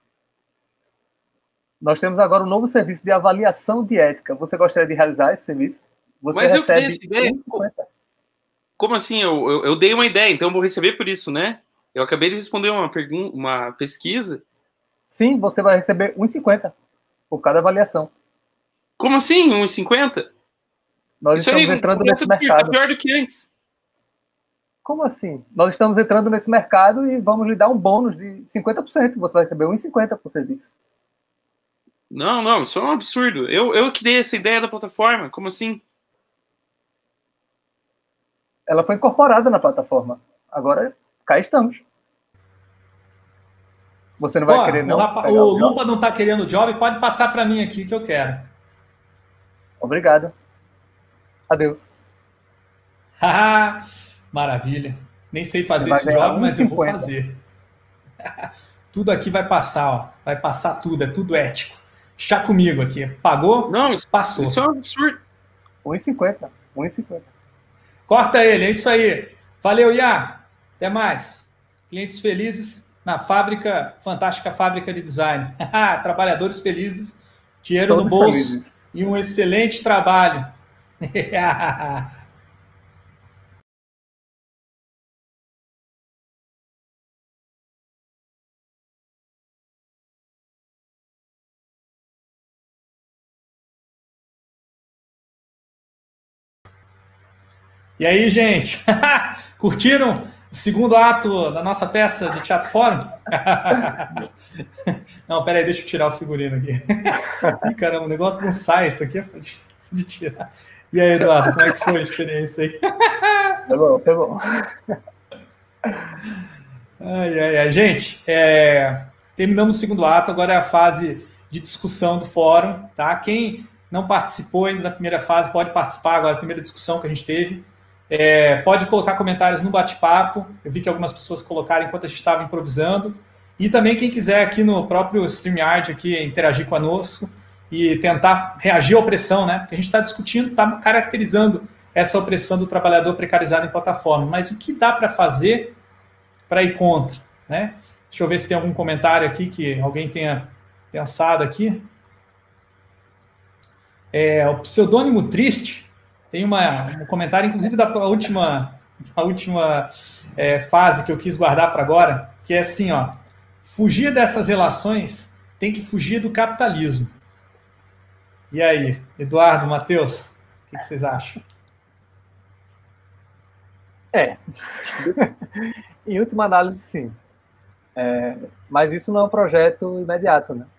B: Nós temos agora um novo serviço de avaliação de ética. Você gostaria de realizar esse serviço? Você
C: Mas eu
B: recebe
C: dei essa ideia. Como assim? Eu dei uma ideia, então eu vou receber por isso, né? Eu acabei de responder uma pesquisa.
B: Sim, você vai receber 1,50 por cada avaliação.
C: Como assim? 1,50?
B: Nós estamos entrando nesse mercado.
C: É pior do que antes.
B: Como assim? Nós estamos entrando nesse mercado e vamos lhe dar um bônus de 50%. Você vai receber 1,50 por serviço.
C: Não, isso é um absurdo. Eu que dei essa ideia da plataforma. Como assim?
B: Ela foi incorporada na plataforma. Agora, cá estamos. Você não vai querer, não?
A: O Lupa não está querendo o job, pode passar para mim aqui que eu quero.
B: Obrigado. Adeus.
A: Maravilha. Nem sei fazer esse job, mas eu vou fazer. Tudo aqui vai passar, ó. Vai passar tudo, é tudo ético. Chá comigo aqui. Pagou?
C: Não,
A: passou.
C: Isso é um absurdo.
B: 1,50.
A: Corta ele, é isso aí. Valeu, Iá. Até mais. Clientes felizes na fábrica, fantástica fábrica de design. Trabalhadores felizes, dinheiro
B: Todos
A: no bolso
B: felizes.
A: E um excelente trabalho. E aí, gente? Curtiram o segundo ato da nossa peça de Teatro Fórum? Não, peraí, deixa eu tirar o figurino aqui. Ih, caramba, o negócio não sai, isso aqui é difícil de tirar. E aí, Eduardo, como é que foi a experiência aí?
B: Tá bom.
A: Ai. Gente, terminamos o segundo ato, agora é a fase de discussão do fórum, tá? Quem não participou ainda da primeira fase pode participar agora da primeira discussão que a gente teve. Pode colocar comentários no bate-papo. Eu vi que algumas pessoas colocaram enquanto a gente estava improvisando. E também quem quiser aqui no próprio StreamYard aqui, interagir conosco e tentar reagir à opressão, né? Porque a gente está discutindo, está caracterizando essa opressão do trabalhador precarizado em plataforma. Mas o que dá para fazer para ir contra, né? Deixa eu ver se tem algum comentário aqui que alguém tenha pensado aqui. O pseudônimo triste tem um comentário, inclusive, da última fase que eu quis guardar para agora, que é assim, ó, fugir dessas relações tem que fugir do capitalismo. E aí, Eduardo, Matheus, o que vocês acham?
B: Em última análise, sim. Mas isso não é um projeto imediato, né?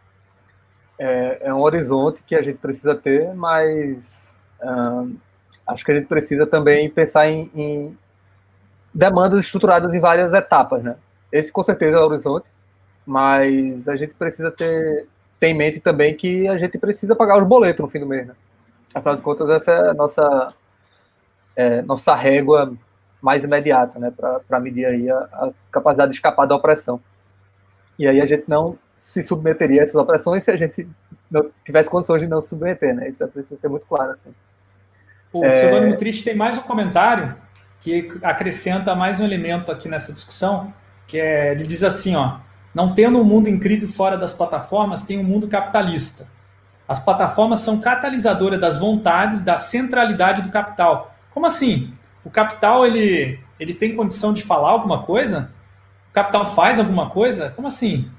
B: É um horizonte que a gente precisa ter, mas acho que a gente precisa também pensar em demandas estruturadas em várias etapas, né? Esse, com certeza, é o horizonte, mas a gente precisa ter em mente também que a gente precisa pagar os boletos no fim do mês, né? Afinal de contas, essa é a nossa régua mais imediata, né? Para medir aí a capacidade de escapar da opressão. E aí a gente não se submeteria a essas opressões se a gente não tivesse condições de não se submeter, né? Isso é preciso ter muito claro, assim.
A: O pseudônimo triste tem mais um comentário que acrescenta mais um elemento aqui nessa discussão, que ele diz assim, ó, não tendo um mundo incrível fora das plataformas, tem um mundo capitalista. As plataformas são catalisadoras das vontades, da centralidade do capital. Como assim? O capital, ele tem condição de falar alguma coisa? O capital faz alguma coisa? Como assim?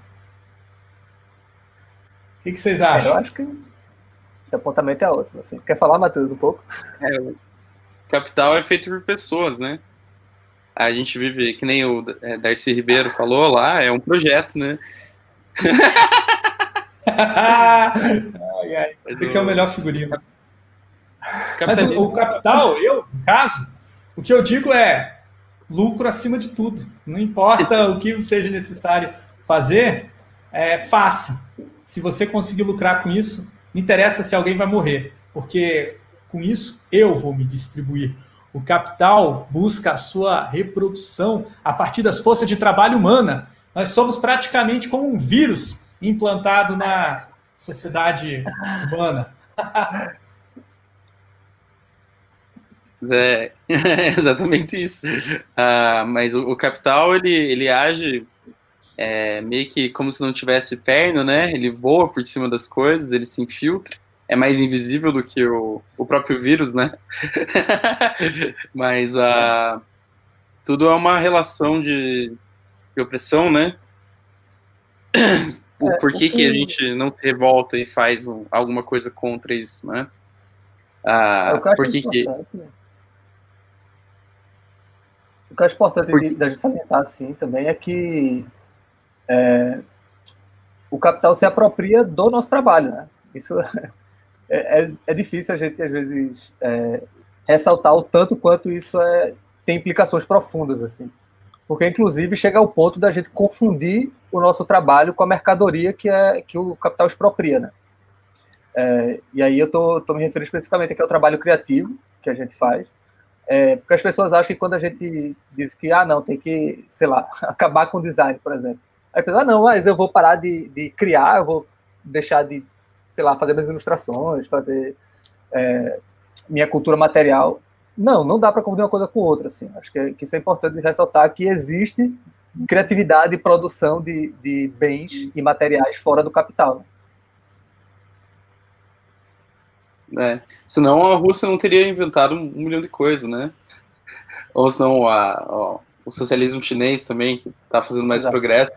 A: O que vocês acham?
B: Eu acho que esse apontamento é ótimo. Assim. Quer falar, Matheus, um pouco?
C: O capital é feito por pessoas, né? A gente vive, que nem o Darcy Ribeiro falou lá, é um projeto, né?
A: Esse aqui é o melhor figurino. Mas o capital, no caso, o que eu digo é lucro acima de tudo. Não importa o que seja necessário fazer, faça. Se você conseguir lucrar com isso, não interessa se alguém vai morrer, porque com isso eu vou me distribuir. O capital busca a sua reprodução a partir das forças de trabalho humana. Nós somos praticamente como um vírus implantado na sociedade humana.
C: É exatamente isso. Mas o capital, ele age meio que como se não tivesse perna, né? Ele voa por cima das coisas, ele se infiltra. É mais invisível do que o próprio vírus, né? Mas tudo é uma relação de opressão, né? Por que a gente não se revolta e faz alguma coisa contra isso, né? Por que
B: O que eu acho importante da gente salientar assim também é que o capital se apropria do nosso trabalho, né? Isso é difícil a gente, às vezes, ressaltar o tanto quanto isso tem implicações profundas, assim. Porque, inclusive, chega ao ponto da gente confundir o nosso trabalho com a mercadoria que o capital expropria, né? E aí eu estou me referindo especificamente aqui ao trabalho criativo que a gente faz, porque as pessoas acham que quando a gente diz que, não, tem que, sei lá, acabar com o design, por exemplo. Aí pensa, não, mas eu vou parar de criar, eu vou deixar de, sei lá, fazer minhas ilustrações, fazer minha cultura material. Não dá para confundir uma coisa com outra, assim. Acho que isso é importante ressaltar, que existe criatividade e produção de bens e materiais fora do capital,
C: né? Senão a Rússia não teria inventado 1 milhão de coisas, né? Ou senão o socialismo chinês também, que está fazendo mais progresso.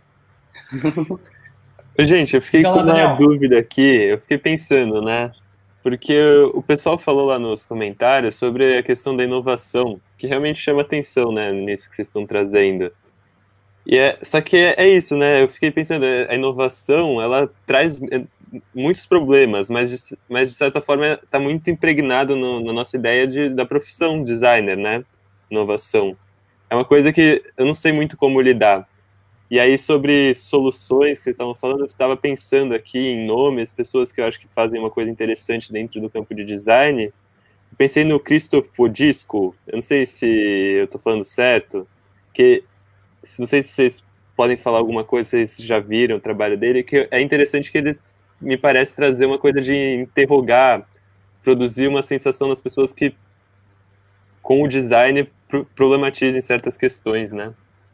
D: Gente, eu fiquei com uma dúvida aqui, eu fiquei pensando, né? Porque o pessoal falou lá nos comentários sobre a questão da inovação, que realmente chama atenção, né, nisso que vocês estão trazendo. Só que é isso, né? Eu fiquei pensando, a inovação, ela traz muitos problemas, mas de certa forma está muito impregnado na nossa ideia da profissão designer, né? Inovação. É uma coisa que eu não sei muito como lidar. E aí, sobre soluções que vocês estavam falando, eu estava pensando aqui em nomes, pessoas que eu acho que fazem uma coisa interessante dentro do campo de design. Eu pensei no Christoph Wodisco, eu não sei se eu estou falando certo, não sei se vocês podem falar alguma coisa, se vocês já viram o trabalho dele, que é interessante que ele me parece trazer uma coisa de interrogar, produzir uma sensação nas pessoas que, com o design, problematizem certas questões, né?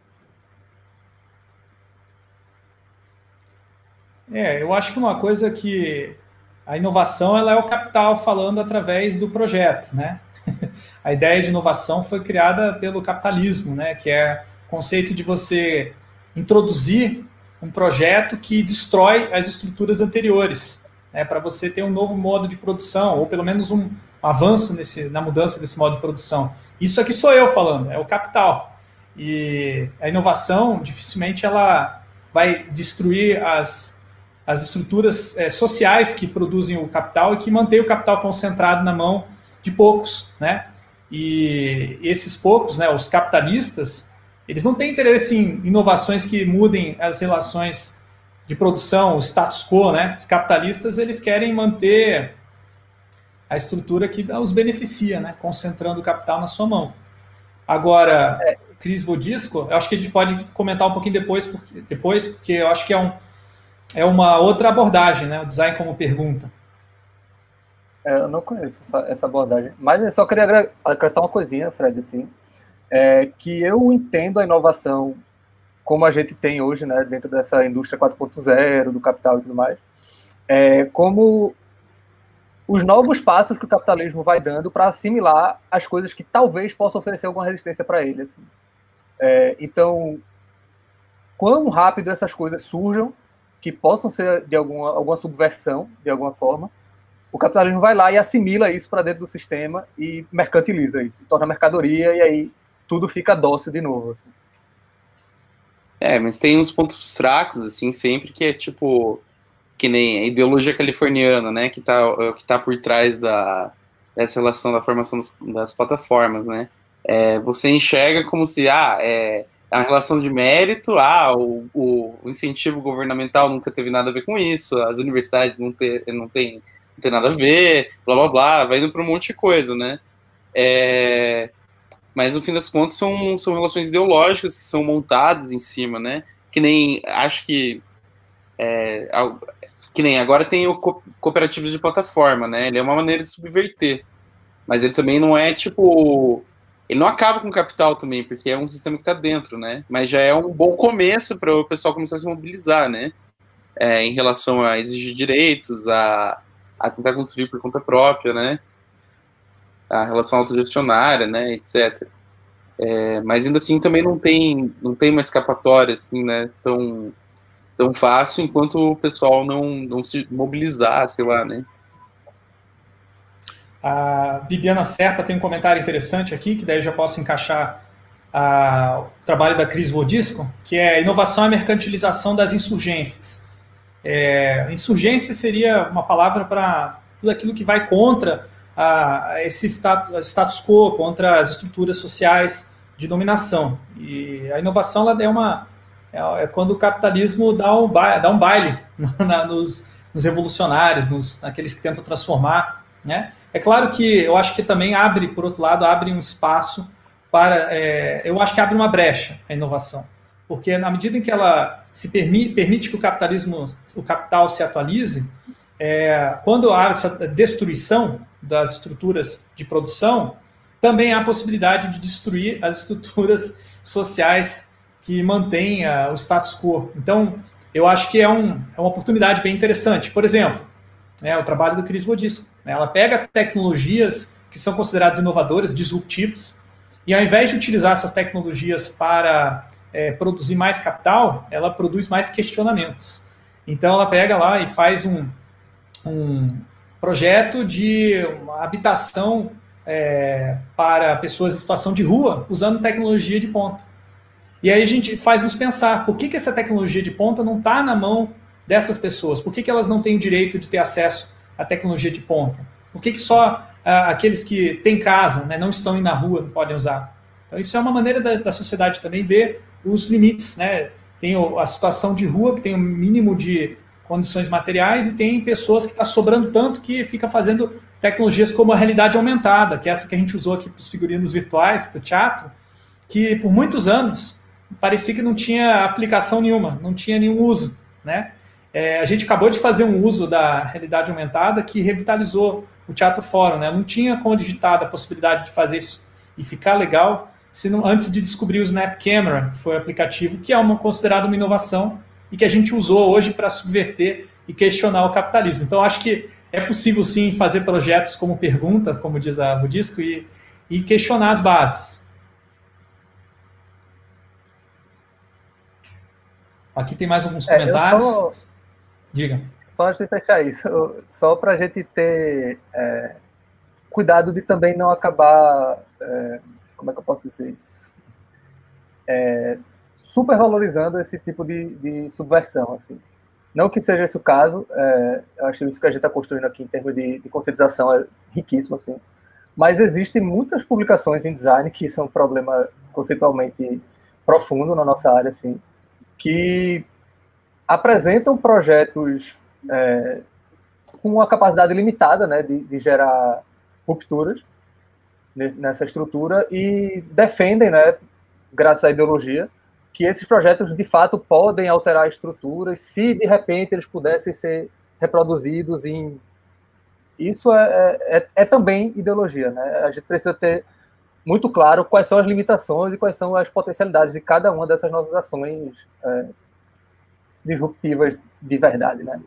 A: Eu acho que uma coisa que a inovação ela é o capital falando através do projeto, né? A ideia de inovação foi criada pelo capitalismo, né? Que é o conceito de você introduzir um projeto que destrói as estruturas anteriores, né? Para você ter um novo modo de produção, ou pelo menos um avanço na mudança desse modo de produção. Isso aqui sou eu falando, é o capital. E a inovação, dificilmente, ela vai destruir as estruturas sociais que produzem o capital e que mantêm o capital concentrado na mão de poucos, né? E esses poucos, né, os capitalistas, eles não têm interesse em inovações que mudem as relações de produção, o status quo, né? Os capitalistas, eles querem manter a estrutura que os beneficia, né? Concentrando o capital na sua mão. Agora, Chris Wodisco, eu acho que a gente pode comentar um pouquinho depois, porque eu acho que é uma outra abordagem, né? O design como pergunta.
B: Eu não conheço essa abordagem, mas eu só queria acrescentar uma coisinha, Fred, assim, que eu entendo a inovação como a gente tem hoje, né, dentro dessa indústria 4.0, do capital e tudo mais, como os novos passos que o capitalismo vai dando para assimilar as coisas que talvez possam oferecer alguma resistência para ele. Assim. Então, quão rápido essas coisas surjam, que possam ser de alguma subversão, de alguma forma, o capitalismo vai lá e assimila isso para dentro do sistema e mercantiliza isso, torna mercadoria, e aí tudo fica dócil de novo. Assim.
C: Mas tem uns pontos fracos, assim, sempre, que é tipo, que nem a ideologia californiana, né, que tá por trás dessa relação da formação das plataformas, né. Você enxerga como se, é uma relação de mérito, o incentivo governamental nunca teve nada a ver com isso, as universidades não tem nada a ver, blá blá blá, vai indo para um monte de coisa, né? Mas no fim das contas são relações ideológicas que são montadas em cima, né? Que nem, acho que nem agora tem o cooperativos de plataforma, né? Ele é uma maneira de subverter, mas ele também não é tipo... Ele não acaba com o capital também, porque é um sistema que está dentro, né? Mas já é um bom começo para o pessoal começar a se mobilizar, né? Em relação a exigir direitos, a tentar construir por conta própria, né? A relação autogestionária, né? Etc. Mas ainda assim também não tem uma escapatória, assim, né? Tão fácil enquanto o pessoal não se mobilizar, sei lá, né?
A: A Bibiana Serpa tem um comentário interessante aqui, que daí eu já posso encaixar o trabalho da Cris Vodisco, que é inovação e mercantilização das insurgências. Insurgência seria uma palavra para tudo aquilo que vai contra esse status quo, contra as estruturas sociais de dominação. E a inovação ela é quando o capitalismo dá um baile nos revolucionários, naqueles que tentam transformar, né? É claro que eu acho que também por outro lado, abre um espaço para... eu acho que abre uma brecha a inovação. Porque na medida em que ela se permite que o capital se atualize, quando há essa destruição das estruturas de produção, também há a possibilidade de destruir as estruturas sociais que mantêm o status quo. Então, eu acho que é uma oportunidade bem interessante. Por exemplo, o trabalho do Cris Vodisco. Ela pega tecnologias que são consideradas inovadoras, disruptivas, e ao invés de utilizar essas tecnologias para produzir mais capital, ela produz mais questionamentos. Então, ela pega lá e faz um projeto de uma habitação para pessoas em situação de rua, usando tecnologia de ponta. E aí a gente faz nos pensar, por que essa tecnologia de ponta não está na mão dessas pessoas? Por que elas não têm o direito de ter acesso à tecnologia de ponta? Por que só aqueles que têm casa, né, não estão indo na rua, não podem usar? Então isso é uma maneira da sociedade também ver os limites, né? Tem a situação de rua, que tem um mínimo de condições materiais, e tem pessoas que está sobrando tanto que fica fazendo tecnologias como a realidade aumentada, que é essa que a gente usou aqui para os figurinos virtuais do teatro, que por muitos anos parecia que não tinha aplicação nenhuma, não tinha nenhum uso, né? A gente acabou de fazer um uso da realidade aumentada que revitalizou o Teatro Fórum, né? Não tinha como digitar a possibilidade de fazer isso e ficar legal antes de descobrir o Snap Camera, que foi o aplicativo, que é considerado uma inovação e que a gente usou hoje para subverter e questionar o capitalismo. Então, acho que é possível, sim, fazer projetos como perguntas, como diz a Vodisco, e questionar as bases. Aqui tem mais alguns comentários. Diga.
B: Só antes de fechar isso, só para a gente ter cuidado de também não acabar, como é que eu posso dizer isso? Supervalorizando esse tipo de subversão, assim. Não que seja esse o caso, eu acho que isso que a gente está construindo aqui em termos de conscientização é riquíssimo, assim. Mas existem muitas publicações em design, que isso é um problema conceitualmente profundo na nossa área, assim, que apresentam projetos com uma capacidade limitada, né, de gerar rupturas nessa estrutura, e defendem, né, graças à ideologia, que esses projetos de fato podem alterar a estrutura se de repente eles pudessem ser reproduzidos em... Isso é também ideologia, né? A gente precisa ter muito claro quais são as limitações e quais são as potencialidades de cada uma dessas nossas ações disruptivas de verdade, né?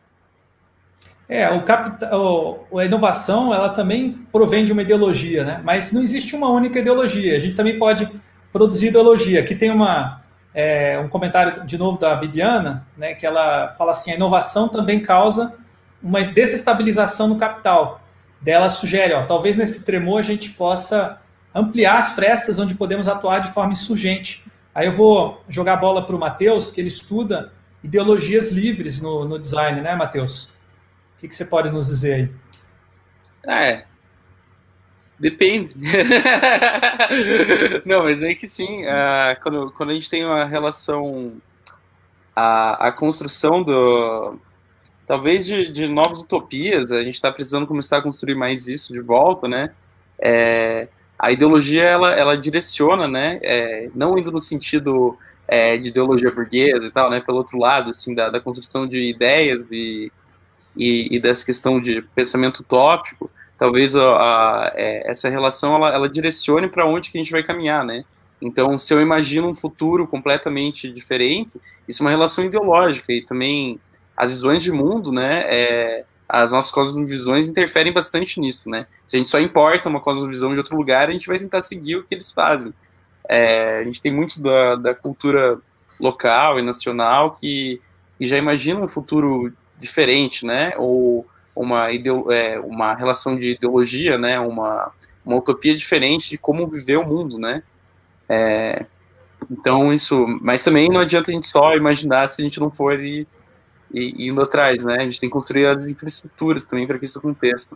A: A inovação, ela também provém de uma ideologia, né? Mas não existe uma única ideologia. A gente também pode produzir ideologia. Aqui tem uma um comentário, de novo, da Bibiana, né, que ela fala assim, a inovação também causa uma desestabilização no capital. Daí ela sugere, talvez nesse tremor a gente possa ampliar as frestas onde podemos atuar de forma insurgente. Aí eu vou jogar a bola para o Matheus, que ele estuda ideologias livres no design, né, Matheus? O que você pode nos dizer aí?
C: Depende. Não, mas é que sim, quando a gente tem uma relação, a construção talvez de novas utopias, a gente está precisando começar a construir mais isso de volta, né? A ideologia, ela direciona, né? Não indo no sentido de ideologia burguesa e tal, né? Pelo outro lado, assim, da construção de ideias e dessa questão de pensamento utópico, talvez essa relação ela direcione para onde que a gente vai caminhar, né? Então, se eu imagino um futuro completamente diferente, isso é uma relação ideológica e também as visões de mundo, né? As nossas cosmovisões interferem bastante nisso, né? Se a gente só importa uma cosmovisão de outro lugar, a gente vai tentar seguir o que eles fazem. A gente tem muito da cultura local e nacional que já imagina um futuro diferente, né? Ou uma relação de ideologia, né? Uma utopia diferente de como viver o mundo, né? Então isso, mas também não adianta a gente só imaginar se a gente não for indo atrás, né? A gente tem que construir as infraestruturas também para que isso aconteça.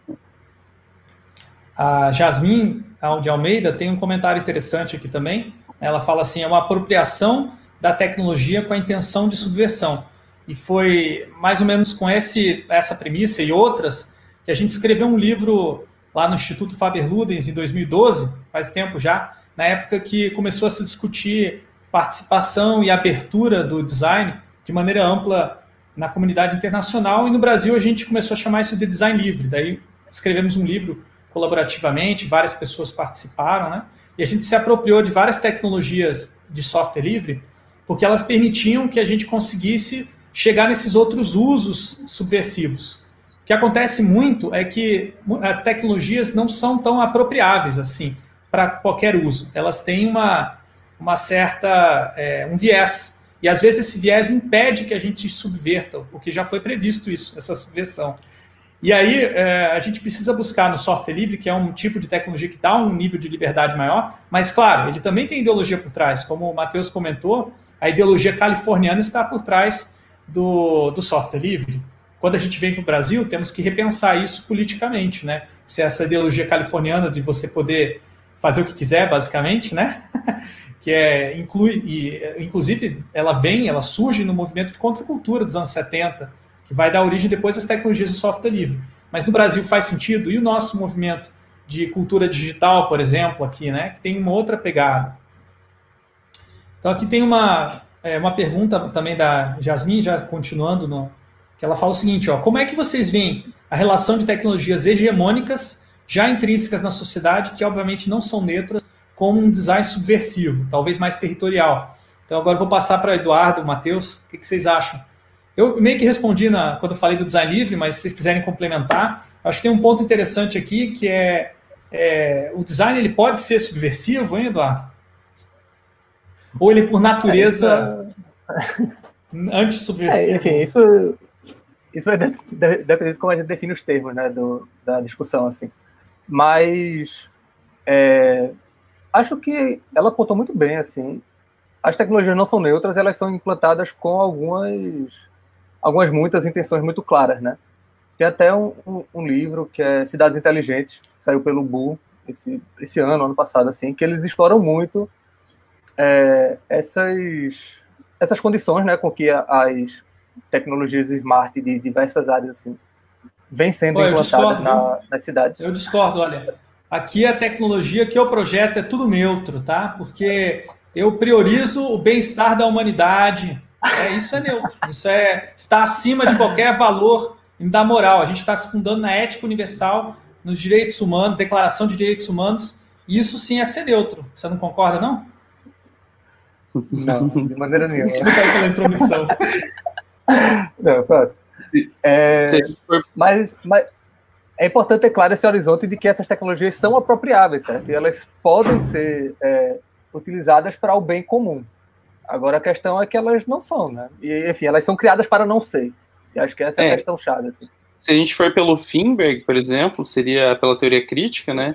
A: A Jasmin de Almeida tem um comentário interessante aqui também. Ela fala assim, é uma apropriação da tecnologia com a intenção de subversão. E foi mais ou menos com essa premissa e outras que a gente escreveu um livro lá no Instituto Faber-Ludens em 2012, faz tempo já, na época que começou a se discutir participação e abertura do design de maneira ampla na comunidade internacional, e no Brasil a gente começou a chamar isso de design livre. Daí escrevemos um livro colaborativamente, várias pessoas participaram, né? E a gente se apropriou de várias tecnologias de software livre, porque elas permitiam que a gente conseguisse chegar nesses outros usos subversivos. O que acontece muito é que as tecnologias não são tão apropriáveis assim para qualquer uso. Elas têm um viés. E às vezes esse viés impede que a gente subverta, o que já foi previsto isso, essa subversão. E aí a gente precisa buscar no software livre, que é um tipo de tecnologia que dá um nível de liberdade maior, mas claro, ele também tem ideologia por trás. Como o Matheus comentou, a ideologia californiana está por trás do software livre. Quando a gente vem para o Brasil, temos que repensar isso politicamente, né? Se essa ideologia californiana de você poder fazer o que quiser, basicamente, né? Que inclusive, ela surge no movimento de contracultura dos anos 70, que vai dar origem depois às tecnologias do software livre. Mas no Brasil faz sentido? E o nosso movimento de cultura digital, por exemplo, aqui, né? Que tem uma outra pegada. Então aqui tem uma pergunta também da Jasmin, já continuando, que ela fala o seguinte, como é que vocês veem a relação de tecnologias hegemônicas já intrínsecas na sociedade, que obviamente não são neutras, como um design subversivo, talvez mais territorial? Então agora eu vou passar para o Eduardo, Matheus, o que vocês acham? Eu meio que respondi quando eu falei do design livre, mas se vocês quiserem complementar, acho que tem um ponto interessante aqui, que o design ele pode ser subversivo, hein, Eduardo? Ou ele, por natureza, anti-subversivo?
B: Enfim, isso vai depender de como a gente define os termos, né, da discussão, assim. Mas acho que ela apontou muito bem, assim. As tecnologias não são neutras, elas são implantadas com muitas intenções muito claras, né? Tem até um livro que é Cidades Inteligentes, que saiu pelo Bull esse ano passado, assim, que eles exploram muito essas condições, né, com que as tecnologias smart de diversas áreas assim vêm sendo implantadas nas cidades.
A: Eu discordo, olha. Aqui a tecnologia que eu projeto é tudo neutro, tá? Porque eu priorizo o bem-estar da humanidade. Isso é neutro. Isso está acima de qualquer valor da moral. A gente está se fundando na ética universal, nos direitos humanos, Declaração de Direitos Humanos. E isso sim é ser neutro. Você não concorda, não?
B: Não, de maneira nenhuma.
A: Desculpa aí pela intromissão.
B: Não, fato. Mas é importante ter claro esse horizonte de que essas tecnologias são apropriáveis, certo? E elas podem ser utilizadas para o bem comum. Agora a questão é que elas não são, né? E, enfim, elas são criadas para não ser. E acho que essa é a questão chave, assim.
C: Se a gente for pelo Finberg, por exemplo, seria pela teoria crítica, né?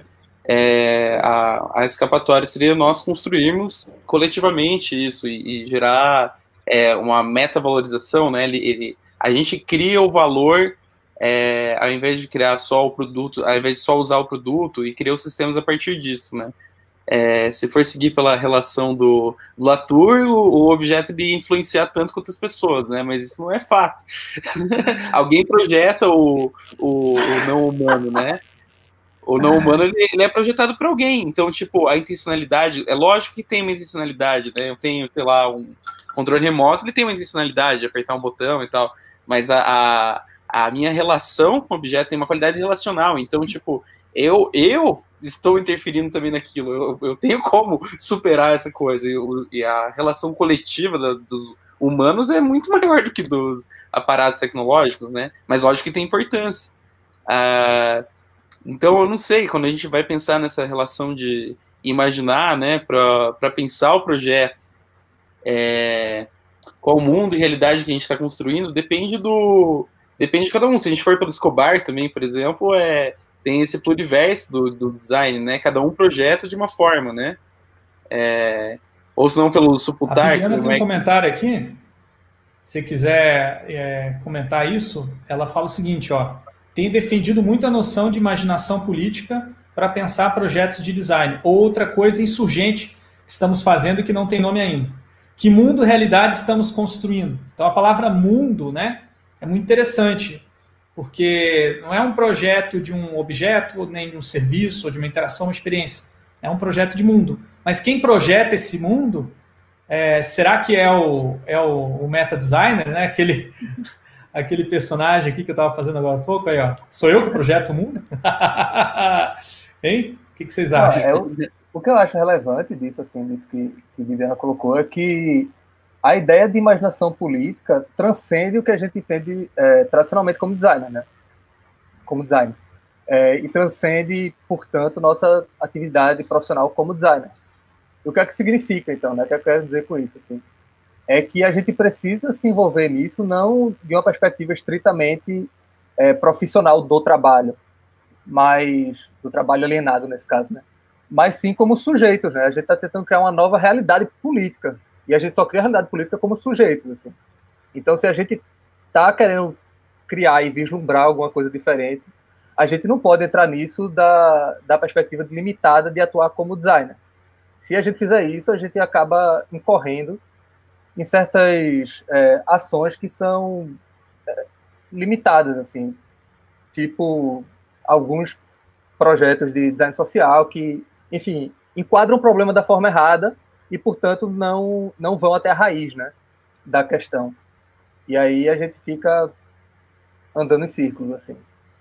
C: A escapatória seria nós construirmos coletivamente isso e gerar uma metavalorização, né? A gente cria o valor ao invés de criar só o produto, ao invés de só usar o produto e criar os sistemas a partir disso, né? Se for seguir pela relação do Latour, o objeto de influenciar tanto quanto as pessoas, né? Mas isso não é fato. Alguém projeta o não humano, né? O não humano ele é projetado por alguém. Então, tipo, a intencionalidade, é lógico que tem uma intencionalidade, né? Eu tenho, sei lá, um controle remoto, ele tem uma intencionalidade, apertar um botão e tal. Mas a minha relação com o objeto tem uma qualidade relacional. Então, tipo, eu estou interferindo também naquilo. Eu tenho como superar essa coisa. E a relação coletiva dos humanos é muito maior do que dos aparatos tecnológicos, né? Mas lógico que tem importância. Então, eu não sei, quando a gente vai pensar nessa relação de imaginar, né, para pensar o projeto, qual mundo e realidade que a gente está construindo, depende de cada um. Se a gente for pelo Escobar também, por exemplo, tem esse pluriverso do design, né? Cada um projeta de uma forma, né? Ou se não pelo Suputar.
A: A Bibiana tem um comentário aqui. Se quiser comentar isso, ela fala o seguinte, ó. Tenho defendido muito a noção de imaginação política para pensar projetos de design. Outra coisa insurgente que estamos fazendo e que não tem nome ainda. Que mundo, realidade estamos construindo? Então, a palavra mundo, né, é muito interessante, porque não é um projeto de um objeto, nem de um serviço, ou de uma interação, uma experiência. É um projeto de mundo. Mas quem projeta esse mundo, será que é o meta designer, né? Aquele personagem aqui que eu estava fazendo agora há pouco, aí, ó. Sou eu que projeto o mundo? Hein? O que vocês acham?
B: O que eu acho relevante disso, assim, disso que Viviana colocou, é que a ideia de imaginação política transcende o que a gente entende tradicionalmente como designer, né? Como designer. E transcende, portanto, nossa atividade profissional como designer. E o que é que significa, então, né? O que eu quero dizer com isso, assim? É que a gente precisa se envolver nisso não de uma perspectiva estritamente profissional do trabalho, mas do trabalho alienado, nesse caso, né? Mas sim como sujeitos, né? A gente está tentando criar uma nova realidade política, e a gente só cria a realidade política como sujeitos, assim. Então, se a gente está querendo criar e vislumbrar alguma coisa diferente, a gente não pode entrar nisso da perspectiva limitada de atuar como designer. Se a gente fizer isso, a gente acaba incorrendo em certas ações que são limitadas, assim, tipo alguns projetos de design social que, enfim, enquadram o problema da forma errada e, portanto, não vão até a raiz, né, da questão. E aí a gente fica andando em círculos, assim.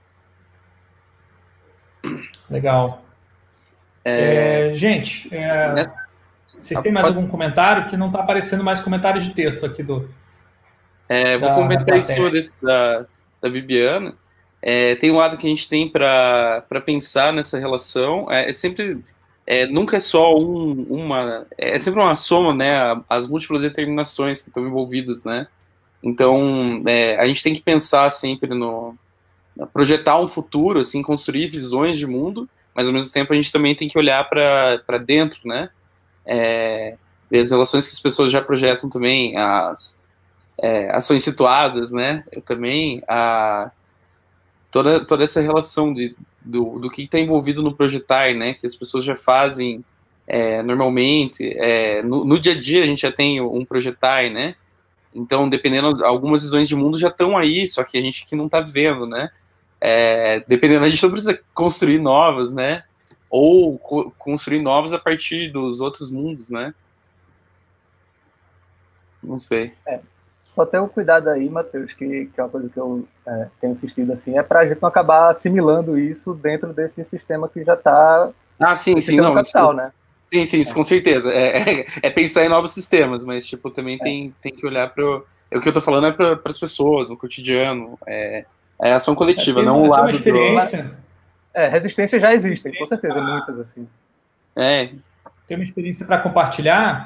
A: Legal. Gente, vocês têm mais algum comentário? Que não está aparecendo mais comentários de texto aqui vou
C: comentar em cima da Bibiana. Tem um lado que a gente tem para pensar nessa relação. Nunca é só é sempre uma soma, né? As múltiplas determinações que estão envolvidas, né? Então, a gente tem que pensar sempre projetar um futuro, assim, construir visões de mundo, mas ao mesmo tempo a gente também tem que olhar para dentro, né? Ver as relações que as pessoas já projetam também, as ações situadas, né? Também toda essa relação do que está envolvido no projetar, né? Que as pessoas já fazem normalmente. No dia a dia a gente já tem um projetar, né? Então, dependendo, algumas visões de mundo já estão aí, só que a gente que não está vendo, né? Dependendo, a gente não precisa construir novas, né? Ou construir novas a partir dos outros mundos, né? Não sei.
B: Só ter um cuidado aí, Matheus, que é uma coisa que eu tenho insistido, assim, para a gente não acabar assimilando isso dentro desse sistema que já está...
C: sim, não. Capital, né? Sim, com certeza. Pensar em novos sistemas, mas, tipo, também tem que olhar para... O que eu tô falando é para as pessoas, no cotidiano. É ação coletiva, não o lado
A: uma experiência.
B: Resistências já existem, com certeza, muitas, assim.
A: Tem uma experiência para compartilhar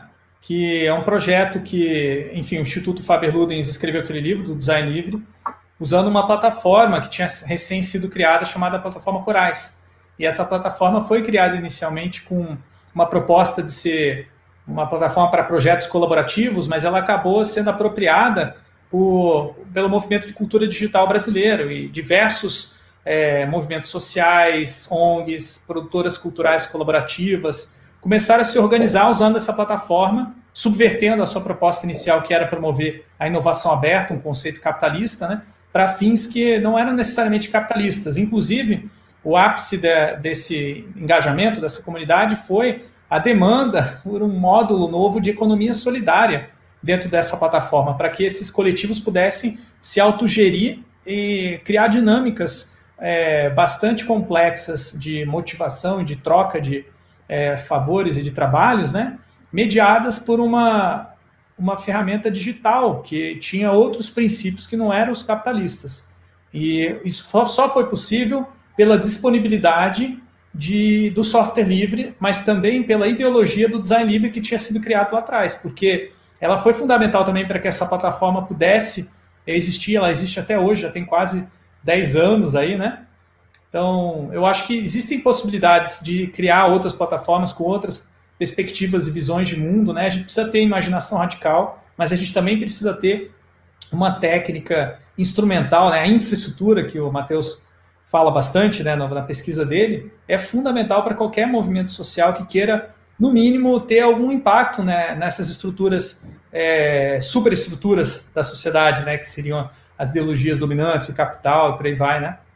A: que é um projeto que, enfim, o Instituto Faber-Ludens escreveu aquele livro do Design Livre, usando uma plataforma que tinha recém sido criada, chamada Plataforma Corais. E essa plataforma foi criada inicialmente com uma proposta de ser uma plataforma para projetos colaborativos, mas ela acabou sendo apropriada pelo movimento de cultura digital brasileiro e diversos movimentos sociais, ONGs, produtoras culturais colaborativas, começaram a se organizar usando essa plataforma, subvertendo a sua proposta inicial, que era promover a inovação aberta, um conceito capitalista, né, para fins que não eram necessariamente capitalistas. Inclusive, o ápice desse engajamento, dessa comunidade, foi a demanda por um módulo novo de economia solidária dentro dessa plataforma, para que esses coletivos pudessem se autogerir e criar dinâmicas bastante complexas de motivação e de troca de favores e de trabalhos, né, mediadas por uma ferramenta digital que tinha outros princípios que não eram os capitalistas. E isso só foi possível pela disponibilidade do software livre, mas também pela ideologia do design livre que tinha sido criado lá atrás, porque ela foi fundamental também para que essa plataforma pudesse existir. Ela existe até hoje, já tem quase 10 anos aí, né? Então, eu acho que existem possibilidades de criar outras plataformas com outras perspectivas e visões de mundo, né? A gente precisa ter imaginação radical, mas a gente também precisa ter uma técnica instrumental, né? A infraestrutura, que o Matheus fala bastante, né, na pesquisa dele, é fundamental para qualquer movimento social que queira, no mínimo, ter algum impacto, né, nessas estruturas, superestruturas da sociedade, né, que seriam as ideologias dominantes, o capital, e por aí vai, né?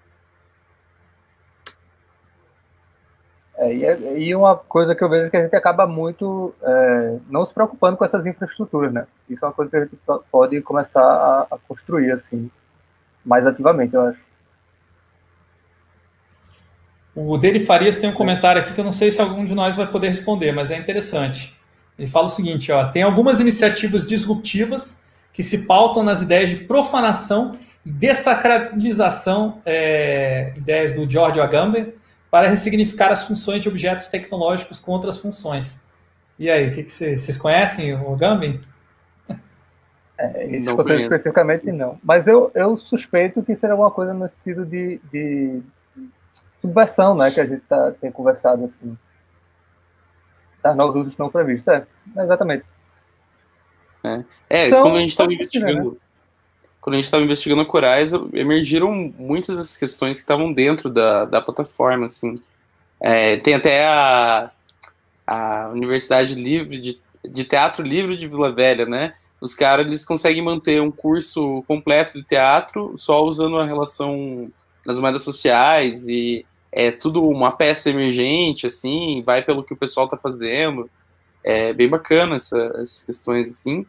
B: E uma coisa que eu vejo é que a gente acaba muito não se preocupando com essas infraestruturas, né? Isso é uma coisa que a gente pode começar a construir, assim, mais ativamente, eu acho.
A: O Dele Farias tem um comentário aqui que eu não sei se algum de nós vai poder responder, mas é interessante. Ele fala o seguinte, ó, tem algumas iniciativas disruptivas que se pautam nas ideias de profanação e dessacralização, ideias do Giorgio Agamben, para ressignificar as funções de objetos tecnológicos com outras funções. E aí, o que vocês conhecem o Agamben?
B: Isso especificamente não. Mas eu suspeito que será alguma coisa no sentido de subversão, né, que a gente tem conversado assim, das novos usos não previstos. Exatamente.
C: Como a gente estava investigando, né? Quando a gente estava investigando a Corais, emergiram muitas das questões que estavam dentro da plataforma, assim. Tem até a Universidade Livre de Teatro Livre de Vila Velha, né? Os caras, eles conseguem manter um curso completo de teatro só usando a relação nas moedas sociais, e é tudo uma peça emergente, assim, vai pelo que o pessoal está fazendo. É bem bacana essas questões, assim.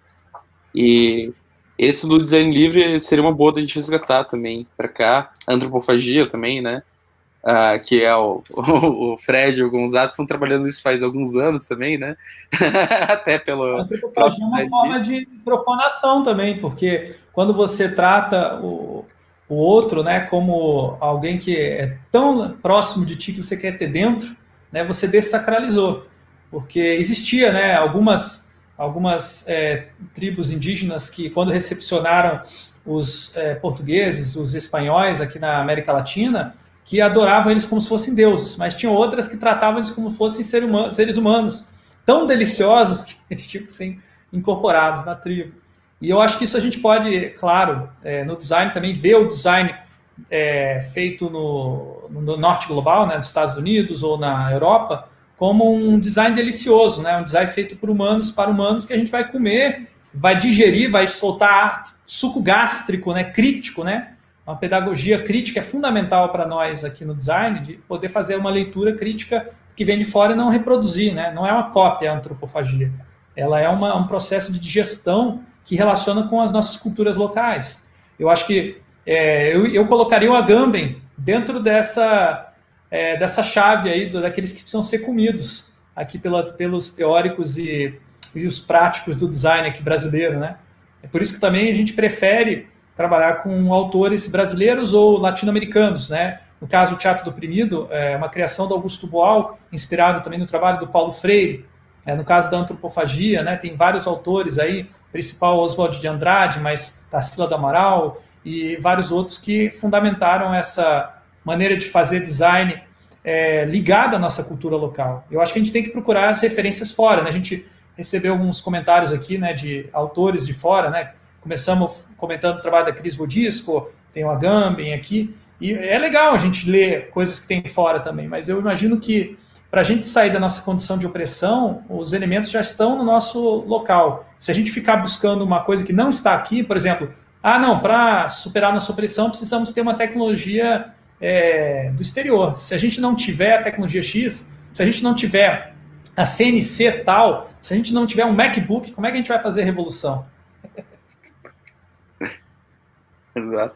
C: E esse do design livre seria uma boa da gente resgatar também para cá. A antropofagia também, né? Que é o Fred e o Gonzato estão trabalhando isso faz alguns anos também, né? Até pelo... A
A: antropofagia é uma forma de profanação também, porque quando você trata o outro, né, como alguém que é tão próximo de ti que você quer ter dentro, né, você dessacralizou. Porque existia, né, algumas tribos indígenas que, quando recepcionaram os portugueses, os espanhóis aqui na América Latina, que adoravam eles como se fossem deuses, mas tinham outras que tratavam eles como se fossem seres humanos, tão deliciosos que eles tinham que ser incorporados na tribo. E eu acho que isso a gente pode, claro, no design também, ver o design feito no norte global, né, nos Estados Unidos ou na Europa, como um design delicioso, né, um design feito por humanos, para humanos, que a gente vai comer, vai digerir, vai soltar suco gástrico, né, crítico, né? Uma pedagogia crítica é fundamental para nós aqui no design, de poder fazer uma leitura crítica que vem de fora e não reproduzir, né? Não é uma cópia a antropofagia. Ela é um processo de digestão que relaciona com as nossas culturas locais. Eu acho que eu colocaria o Agamben dentro dessa chave aí, daqueles que precisam ser comidos aqui pelos teóricos e os práticos do design aqui brasileiro, né? É por isso que também a gente prefere trabalhar com autores brasileiros ou latino-americanos, né? No caso, o Teatro do Oprimido é uma criação do Augusto Boal, inspirado também no trabalho do Paulo Freire, no caso da antropofagia, né, tem vários autores aí, principal Oswald de Andrade, mas Tarsila do Amaral e vários outros que fundamentaram essa maneira de fazer design ligada à nossa cultura local. Eu acho que a gente tem que procurar as referências fora, né? A gente recebeu alguns comentários aqui, né, de autores de fora, né? Começamos comentando o trabalho da Cris Vodisco, tem o Agamben aqui, e é legal a gente ler coisas que tem fora também, mas eu imagino que para a gente sair da nossa condição de opressão, os elementos já estão no nosso local. Se a gente ficar buscando uma coisa que não está aqui, por exemplo, não, para superar nossa opressão precisamos ter uma tecnologia do exterior. Se a gente não tiver a tecnologia X, se a gente não tiver a CNC tal, se a gente não tiver um MacBook, como é que a gente vai fazer a revolução?
C: Exato.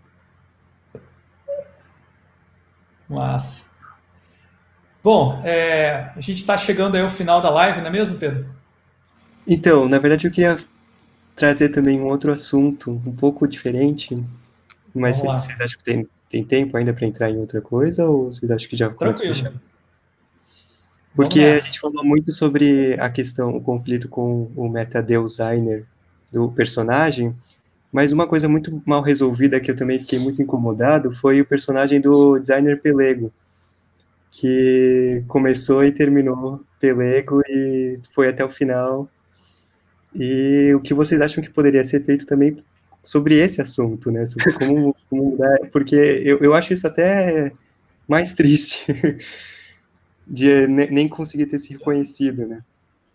A: Massa. Bom, a gente está chegando aí ao final da live, não é mesmo, Pedro?
E: Então, na verdade eu queria trazer também um outro assunto um pouco diferente, mas vocês acham que tem tempo ainda para entrar em outra coisa, ou vocês acham que já começa a fechar? Porque a gente falou muito sobre a questão, o conflito com o meta-designer do personagem, mas uma coisa muito mal resolvida que eu também fiquei muito incomodado foi o personagem do designer Pelego, que começou e terminou Pelego e foi até o final. E o que vocês acham que poderia ser feito também sobre esse assunto, né? Sobre como mudar, porque eu acho isso até mais triste, de nem conseguir ter se reconhecido, né?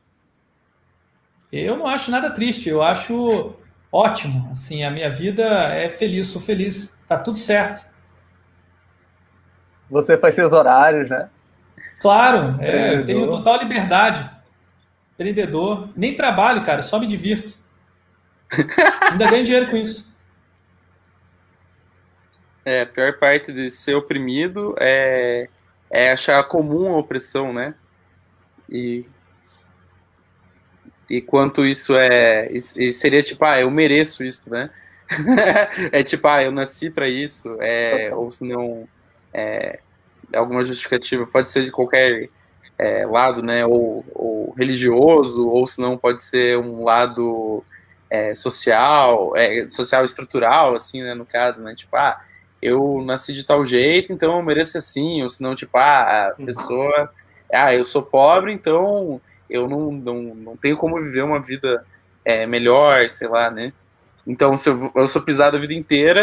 A: Eu não acho nada triste, eu acho ótimo. Assim, a minha vida é feliz, sou feliz, tá tudo certo.
B: Você faz seus horários, né?
A: Claro, eu tenho total liberdade. Empreendedor. Nem trabalho, cara, só me divirto. Ainda ganho dinheiro com isso.
C: A pior parte de ser oprimido é achar comum a opressão, né? E quanto isso seria tipo, eu mereço isso, né? Tipo, eu nasci para isso, ou se não, alguma justificativa, pode ser de qualquer lado, né? Ou religioso, ou se não pode ser um lado social estrutural, assim, né? No caso, né? Tipo, eu nasci de tal jeito, então eu mereço assim, ou se não, tipo, a pessoa, eu sou pobre, então eu não tenho como viver uma vida melhor, sei lá, né? Então, se eu sou pisado a vida inteira,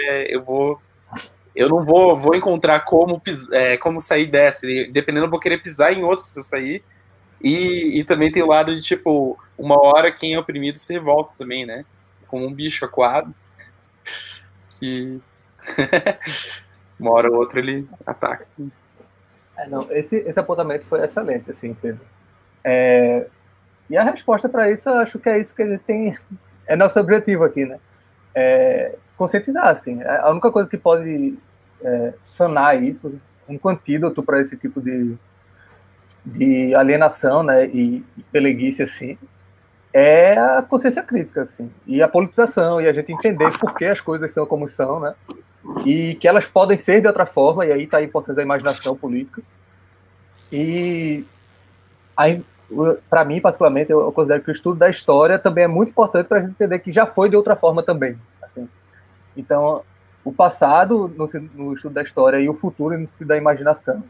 C: eu não vou encontrar como sair dessa. Dependendo, eu vou querer pisar em outro se eu sair. E também tem o lado de, tipo, uma hora quem é oprimido se revolta também, né? Como um bicho acuado. Que uma hora ou outra ele ataca.
B: Esse apontamento foi excelente, assim, Pedro. E a resposta para isso, eu acho que é isso que a gente tem. É nosso objetivo aqui, né? Conscientizar, assim. A única coisa que pode sanar isso, um antídoto para esse tipo de alienação, né, e peleguice, assim, é a consciência crítica, assim, e a politização, e a gente entender por que as coisas são como são, né, e que elas podem ser de outra forma, e aí está a importância da imaginação política. E para mim, particularmente, eu considero que o estudo da história também é muito importante para a gente entender que já foi de outra forma também, assim. Então, o passado, no estudo da história, e o futuro, no estudo da imaginação,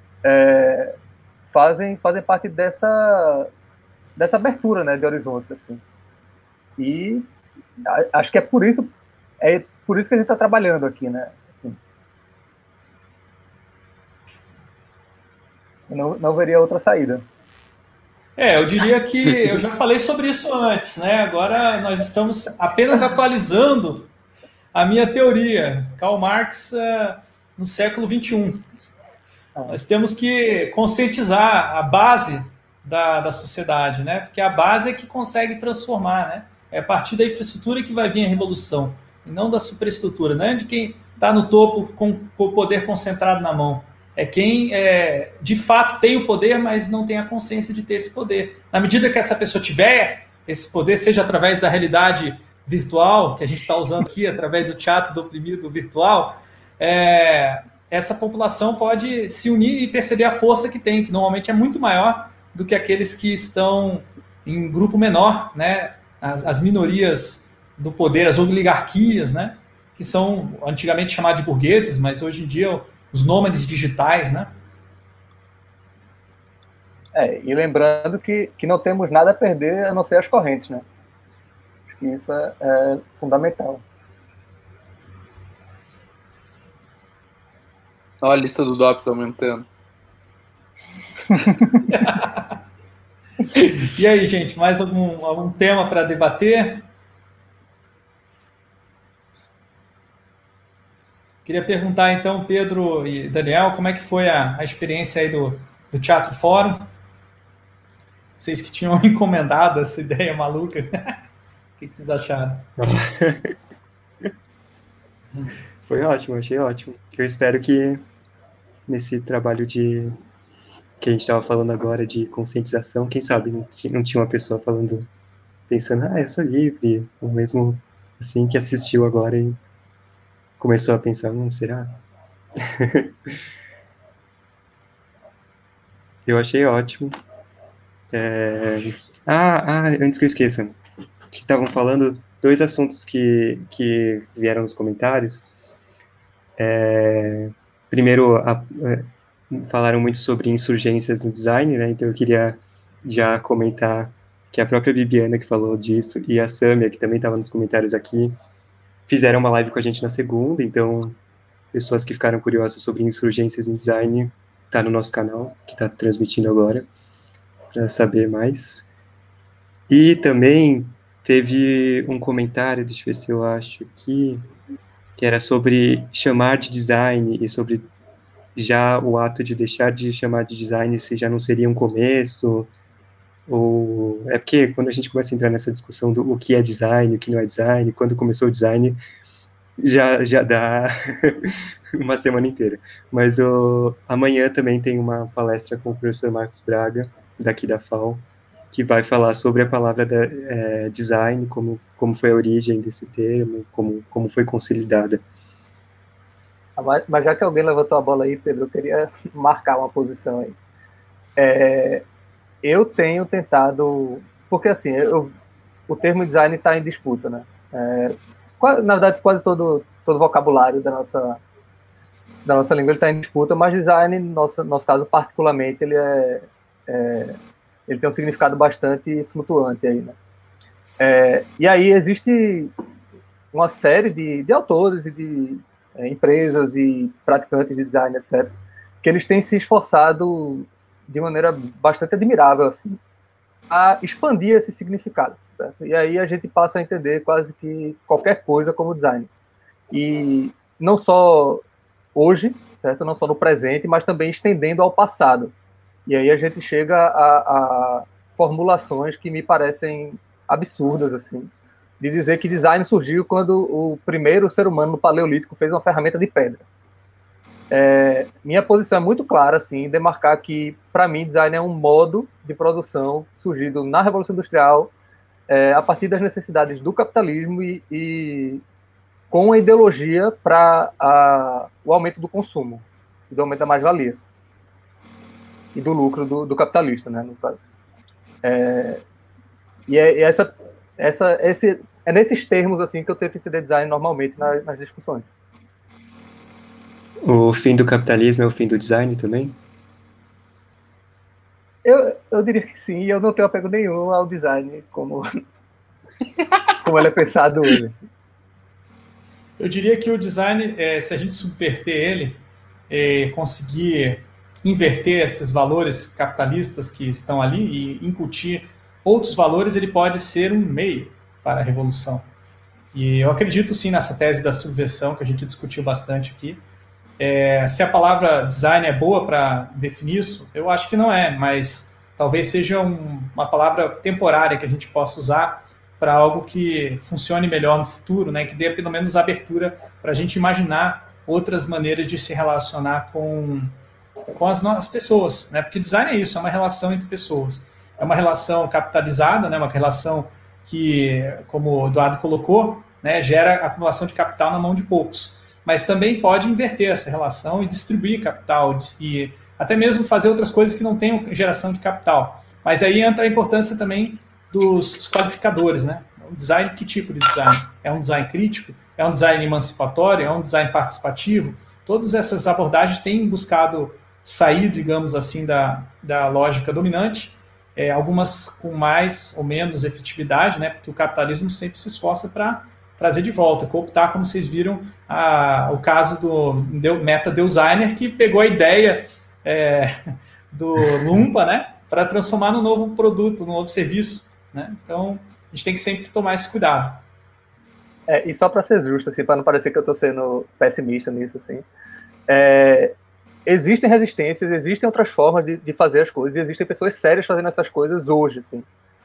B: fazem parte dessa abertura, né, de horizonte, assim. E acho que é por isso que a gente está trabalhando aqui, né? Assim, não veria outra saída.
A: Eu diria que eu já falei sobre isso antes, né? Agora nós estamos apenas atualizando a minha teoria. Karl Marx no século XXI. Nós temos que conscientizar a base da sociedade, né? Porque a base é que consegue transformar, né? É a partir da infraestrutura que vai vir a revolução, e não da superestrutura, não é de quem está no topo com o poder concentrado na mão. É quem, de fato, tem o poder, mas não tem a consciência de ter esse poder. Na medida que essa pessoa tiver esse poder, seja através da realidade virtual, que a gente está usando aqui, através do teatro do oprimido virtual, essa população pode se unir e perceber a força que tem, que normalmente é muito maior do que aqueles que estão em grupo menor, né? As minorias do poder, as oligarquias, né? Que são antigamente chamados de burgueses, mas hoje em dia os nômades digitais, né?
B: E lembrando que não temos nada a perder a não ser as correntes, né? Acho que isso é fundamental.
C: Olha a lista do DOPS aumentando.
A: E aí, gente, mais algum tema para debater? Queria perguntar, então, Pedro e Daniel, como é que foi a experiência aí do Teatro Fórum? Vocês que tinham encomendado essa ideia maluca, o que vocês acharam?
E: Foi ótimo, achei ótimo. Eu espero que nesse trabalho que a gente estava falando agora de conscientização, quem sabe não tinha uma pessoa pensando, eu sou livre, ou mesmo assim que assistiu agora e começou a pensar, será? Eu achei ótimo. Antes que eu esqueça, que estavam falando 2 assuntos que vieram nos comentários. Primeiro, falaram muito sobre insurgências no design, né? Então eu queria já comentar que a própria Bibiana que falou disso e a Sâmia, que também estava nos comentários aqui, fizeram uma live com a gente na segunda, então pessoas que ficaram curiosas sobre insurgências em design, tá no nosso canal, que está transmitindo agora, para saber mais. E também teve um comentário, deixa eu ver se eu acho aqui, que era sobre chamar de design e sobre já o ato de deixar de chamar de design se já não seria um começo, ou... É porque quando a gente começa a entrar nessa discussão do o que é design, o que não é design, quando começou o design, já dá uma semana inteira. Mas amanhã também tem uma palestra com o professor Marcos Braga, daqui da FAO, que vai falar sobre a palavra design, como foi a origem desse termo, como foi consolidada.
B: Mas já que alguém levantou a bola aí, Pedro, eu queria marcar uma posição aí. Eu tenho tentado... Porque, assim, o termo design está em disputa, né? Na verdade, quase todo o vocabulário da nossa língua está em disputa, mas design, no nosso caso, particularmente, ele tem um significado bastante flutuante aí, né? E aí existe uma série de autores e de empresas e praticantes de design, etc., que eles têm se esforçado de maneira bastante admirável, assim, a expandir esse significado, certo? E aí a gente passa a entender quase que qualquer coisa como design. E não só hoje, certo? Não só no presente, mas também estendendo ao passado. E aí a gente chega a formulações que me parecem absurdas, assim, de dizer que design surgiu quando o primeiro ser humano no Paleolítico fez uma ferramenta de pedra. Minha posição é muito clara, assim, demarcar que, para mim, design é um modo de produção surgido na Revolução Industrial, a partir das necessidades do capitalismo e com a ideologia para o aumento do consumo, do aumento da mais-valia e do lucro do capitalista, né, no caso. É nesses termos assim que eu tento entender design normalmente nas discussões.
E: O fim do capitalismo é o fim do design também?
B: Eu diria que sim, e eu não tenho apego nenhum ao design como ele é pensado hoje. Assim.
A: Eu diria que o design, se a gente subverter ele, conseguir inverter esses valores capitalistas que estão ali e incutir outros valores, ele pode ser um meio para a revolução. E eu acredito sim nessa tese da subversão que a gente discutiu bastante aqui. Se a palavra design é boa para definir isso, eu acho que não é, mas talvez seja uma palavra temporária que a gente possa usar para algo que funcione melhor no futuro, né, que dê pelo menos abertura para a gente imaginar outras maneiras de se relacionar com as pessoas, né, porque design é isso, é uma relação entre pessoas. É uma relação capitalizada, né, uma relação que, como o Eduardo colocou, né, gera acumulação de capital na mão de poucos. Mas também pode inverter essa relação e distribuir capital e até mesmo fazer outras coisas que não tenham geração de capital. Mas aí entra a importância também dos qualificadores, né? O design, que tipo de design? É um design crítico? É um design emancipatório? É um design participativo? Todas essas abordagens têm buscado sair, digamos assim, da lógica dominante, algumas com mais ou menos efetividade, né? Porque o capitalismo sempre se esforça para trazer de volta, cooptar, como vocês viram, o caso do MetaDesigner, que pegou a ideia do Lumpa, né, para transformar num novo produto, num novo serviço, né? Então, a gente tem que sempre tomar esse cuidado.
B: E só para ser justo, assim, para não parecer que eu estou sendo pessimista nisso, assim, existem resistências, existem outras formas de fazer as coisas, e existem pessoas sérias fazendo essas coisas hoje, assim,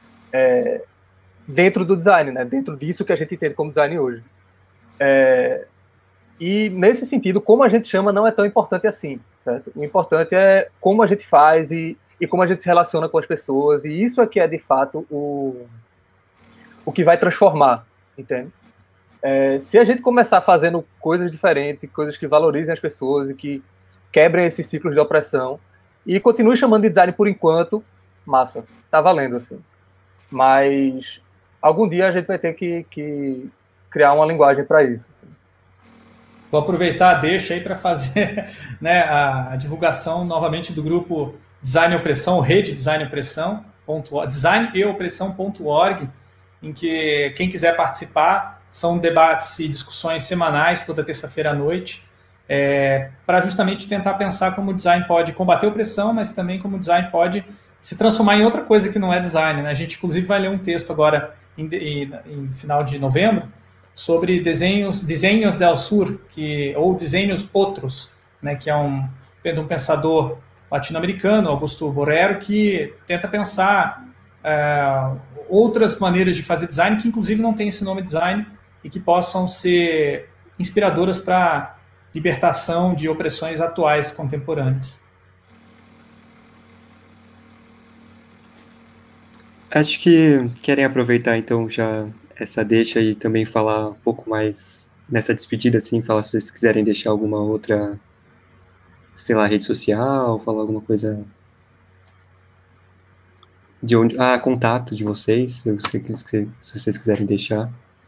B: dentro do design, né? Dentro disso que a gente entende como design hoje. E, nesse sentido, como a gente chama não é tão importante assim, certo? O importante é como a gente faz e como a gente se relaciona com as pessoas, e isso é que é, de fato, o que vai transformar, entende? Se a gente começar fazendo coisas diferentes, coisas que valorizem as pessoas e que quebrem esses ciclos de opressão, e continue chamando de design por enquanto, massa, tá valendo, assim. Mas algum dia a gente vai ter que criar uma linguagem para isso. Assim.
A: Vou aproveitar, deixa aí para fazer, né, a divulgação novamente do grupo Design e Opressão, rede Design e Opressão, designeopressão.org, em que quem quiser participar, são debates e discussões semanais, toda terça-feira à noite, para justamente tentar pensar como o design pode combater a opressão, mas também como o design pode se transformar em outra coisa que não é design, né? A gente, inclusive, vai ler um texto agora, em final de novembro, sobre desenhos del sur, ou desenhos outros, né? Que é um pensador latino-americano, Augusto Borrero, que tenta pensar outras maneiras de fazer design, que inclusive não tem esse nome design, e que possam ser inspiradoras para libertação de opressões atuais contemporâneas.
E: Acho que querem aproveitar, então, já essa deixa e também falar um pouco mais nessa despedida, assim, falar se vocês quiserem deixar alguma outra, sei lá, rede social, falar alguma coisa de onde... contato de vocês, se vocês quiserem deixar.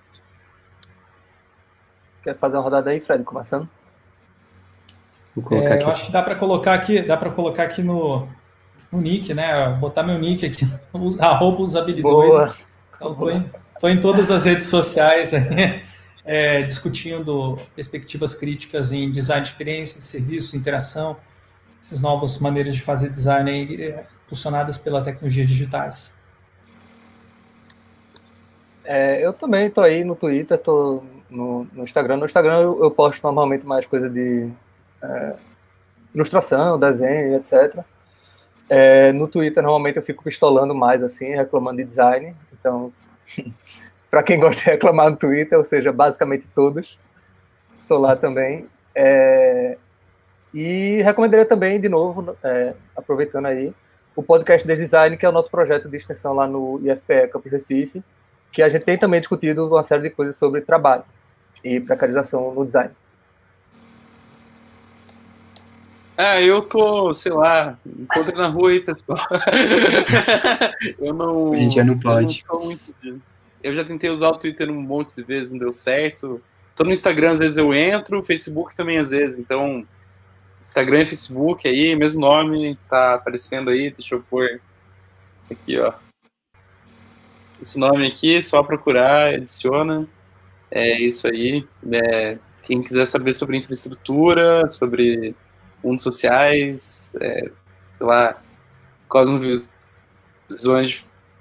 B: Quer fazer uma rodada aí, Fred, começando?
E: Vou colocar aqui.
A: Eu acho que dá para colocar aqui no nick, né? Botar meu nick aqui, @usabilidoido. Então, tô em todas as redes sociais discutindo perspectivas críticas em design de experiência, de serviço, interação, essas novas maneiras de fazer design aí, impulsionadas pela tecnologia digitais.
B: Eu também tô aí no Twitter, tô no Instagram. No Instagram eu posto normalmente mais coisa de ilustração, desenho, etc. No Twitter, normalmente, eu fico pistolando mais, assim, reclamando de design. Então, para quem gosta de reclamar no Twitter, ou seja, basicamente todos, estou lá também. E recomendaria também, de novo, aproveitando aí, o podcast Desdesign, que é o nosso projeto de extensão lá no IFPE Campus Recife, que a gente tem também discutido uma série de coisas sobre trabalho e precarização no design.
C: Eu tô, sei lá, encontro na rua aí, pessoal. Eu não...
E: A gente já não pode.
C: Eu já tentei usar o Twitter um monte de vezes, não deu certo. Tô no Instagram, às vezes eu entro, Facebook também às vezes. Então, Instagram e Facebook aí, mesmo nome, tá aparecendo aí. Deixa eu pôr aqui, ó. Esse nome aqui, só procurar, adiciona. É isso aí. Quem quiser saber sobre infraestrutura, sobre mundos sociais, sei lá, cosmovisões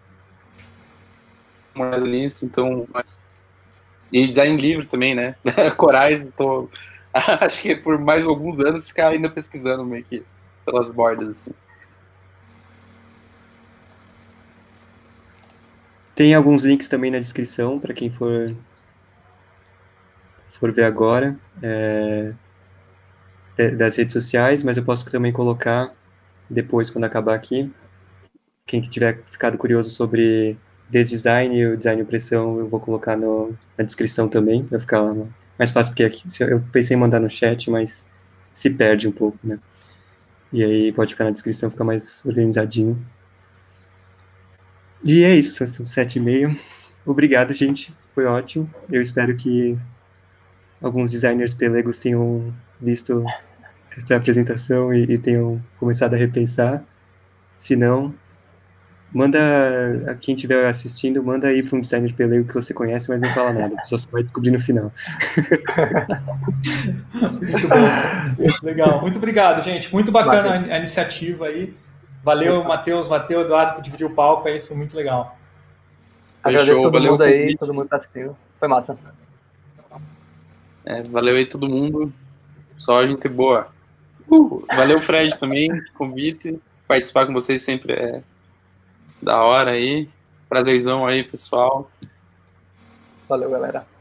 C: nisso, então, e design livre também, né? Corais, acho que por mais alguns anos ficar ainda pesquisando meio que pelas bordas, assim.
E: Tem alguns links também na descrição para quem for ver agora, das redes sociais, mas eu posso também colocar depois, quando acabar aqui. Quem tiver ficado curioso sobre Desdesign e o Design e Opressão, eu vou colocar na descrição também, para ficar mais fácil, porque aqui eu pensei em mandar no chat, mas se perde um pouco, né? E aí pode ficar na descrição, ficar mais organizadinho. E é isso, são 7h30. Obrigado, gente. Foi ótimo. Eu espero que alguns designers pelegos tenham visto essa apresentação e tenham começado a repensar. Se não, manda, a quem estiver assistindo, manda aí para um designer pelego que você conhece, mas não fala nada. A pessoa só vai descobrir no final.
A: Muito bom. Legal. Muito obrigado, gente. Muito bacana a iniciativa aí. Valeu, Matheus, Eduardo, por dividir o palco aí. Foi muito legal.
B: Agradeço todo mundo aí, todo mundo que tá assistindo. Foi massa.
C: Valeu aí todo mundo. Só gente boa. Valeu, Fred, também, convite. Participar com vocês sempre é da hora aí. Prazerzão aí, pessoal.
B: Valeu, galera.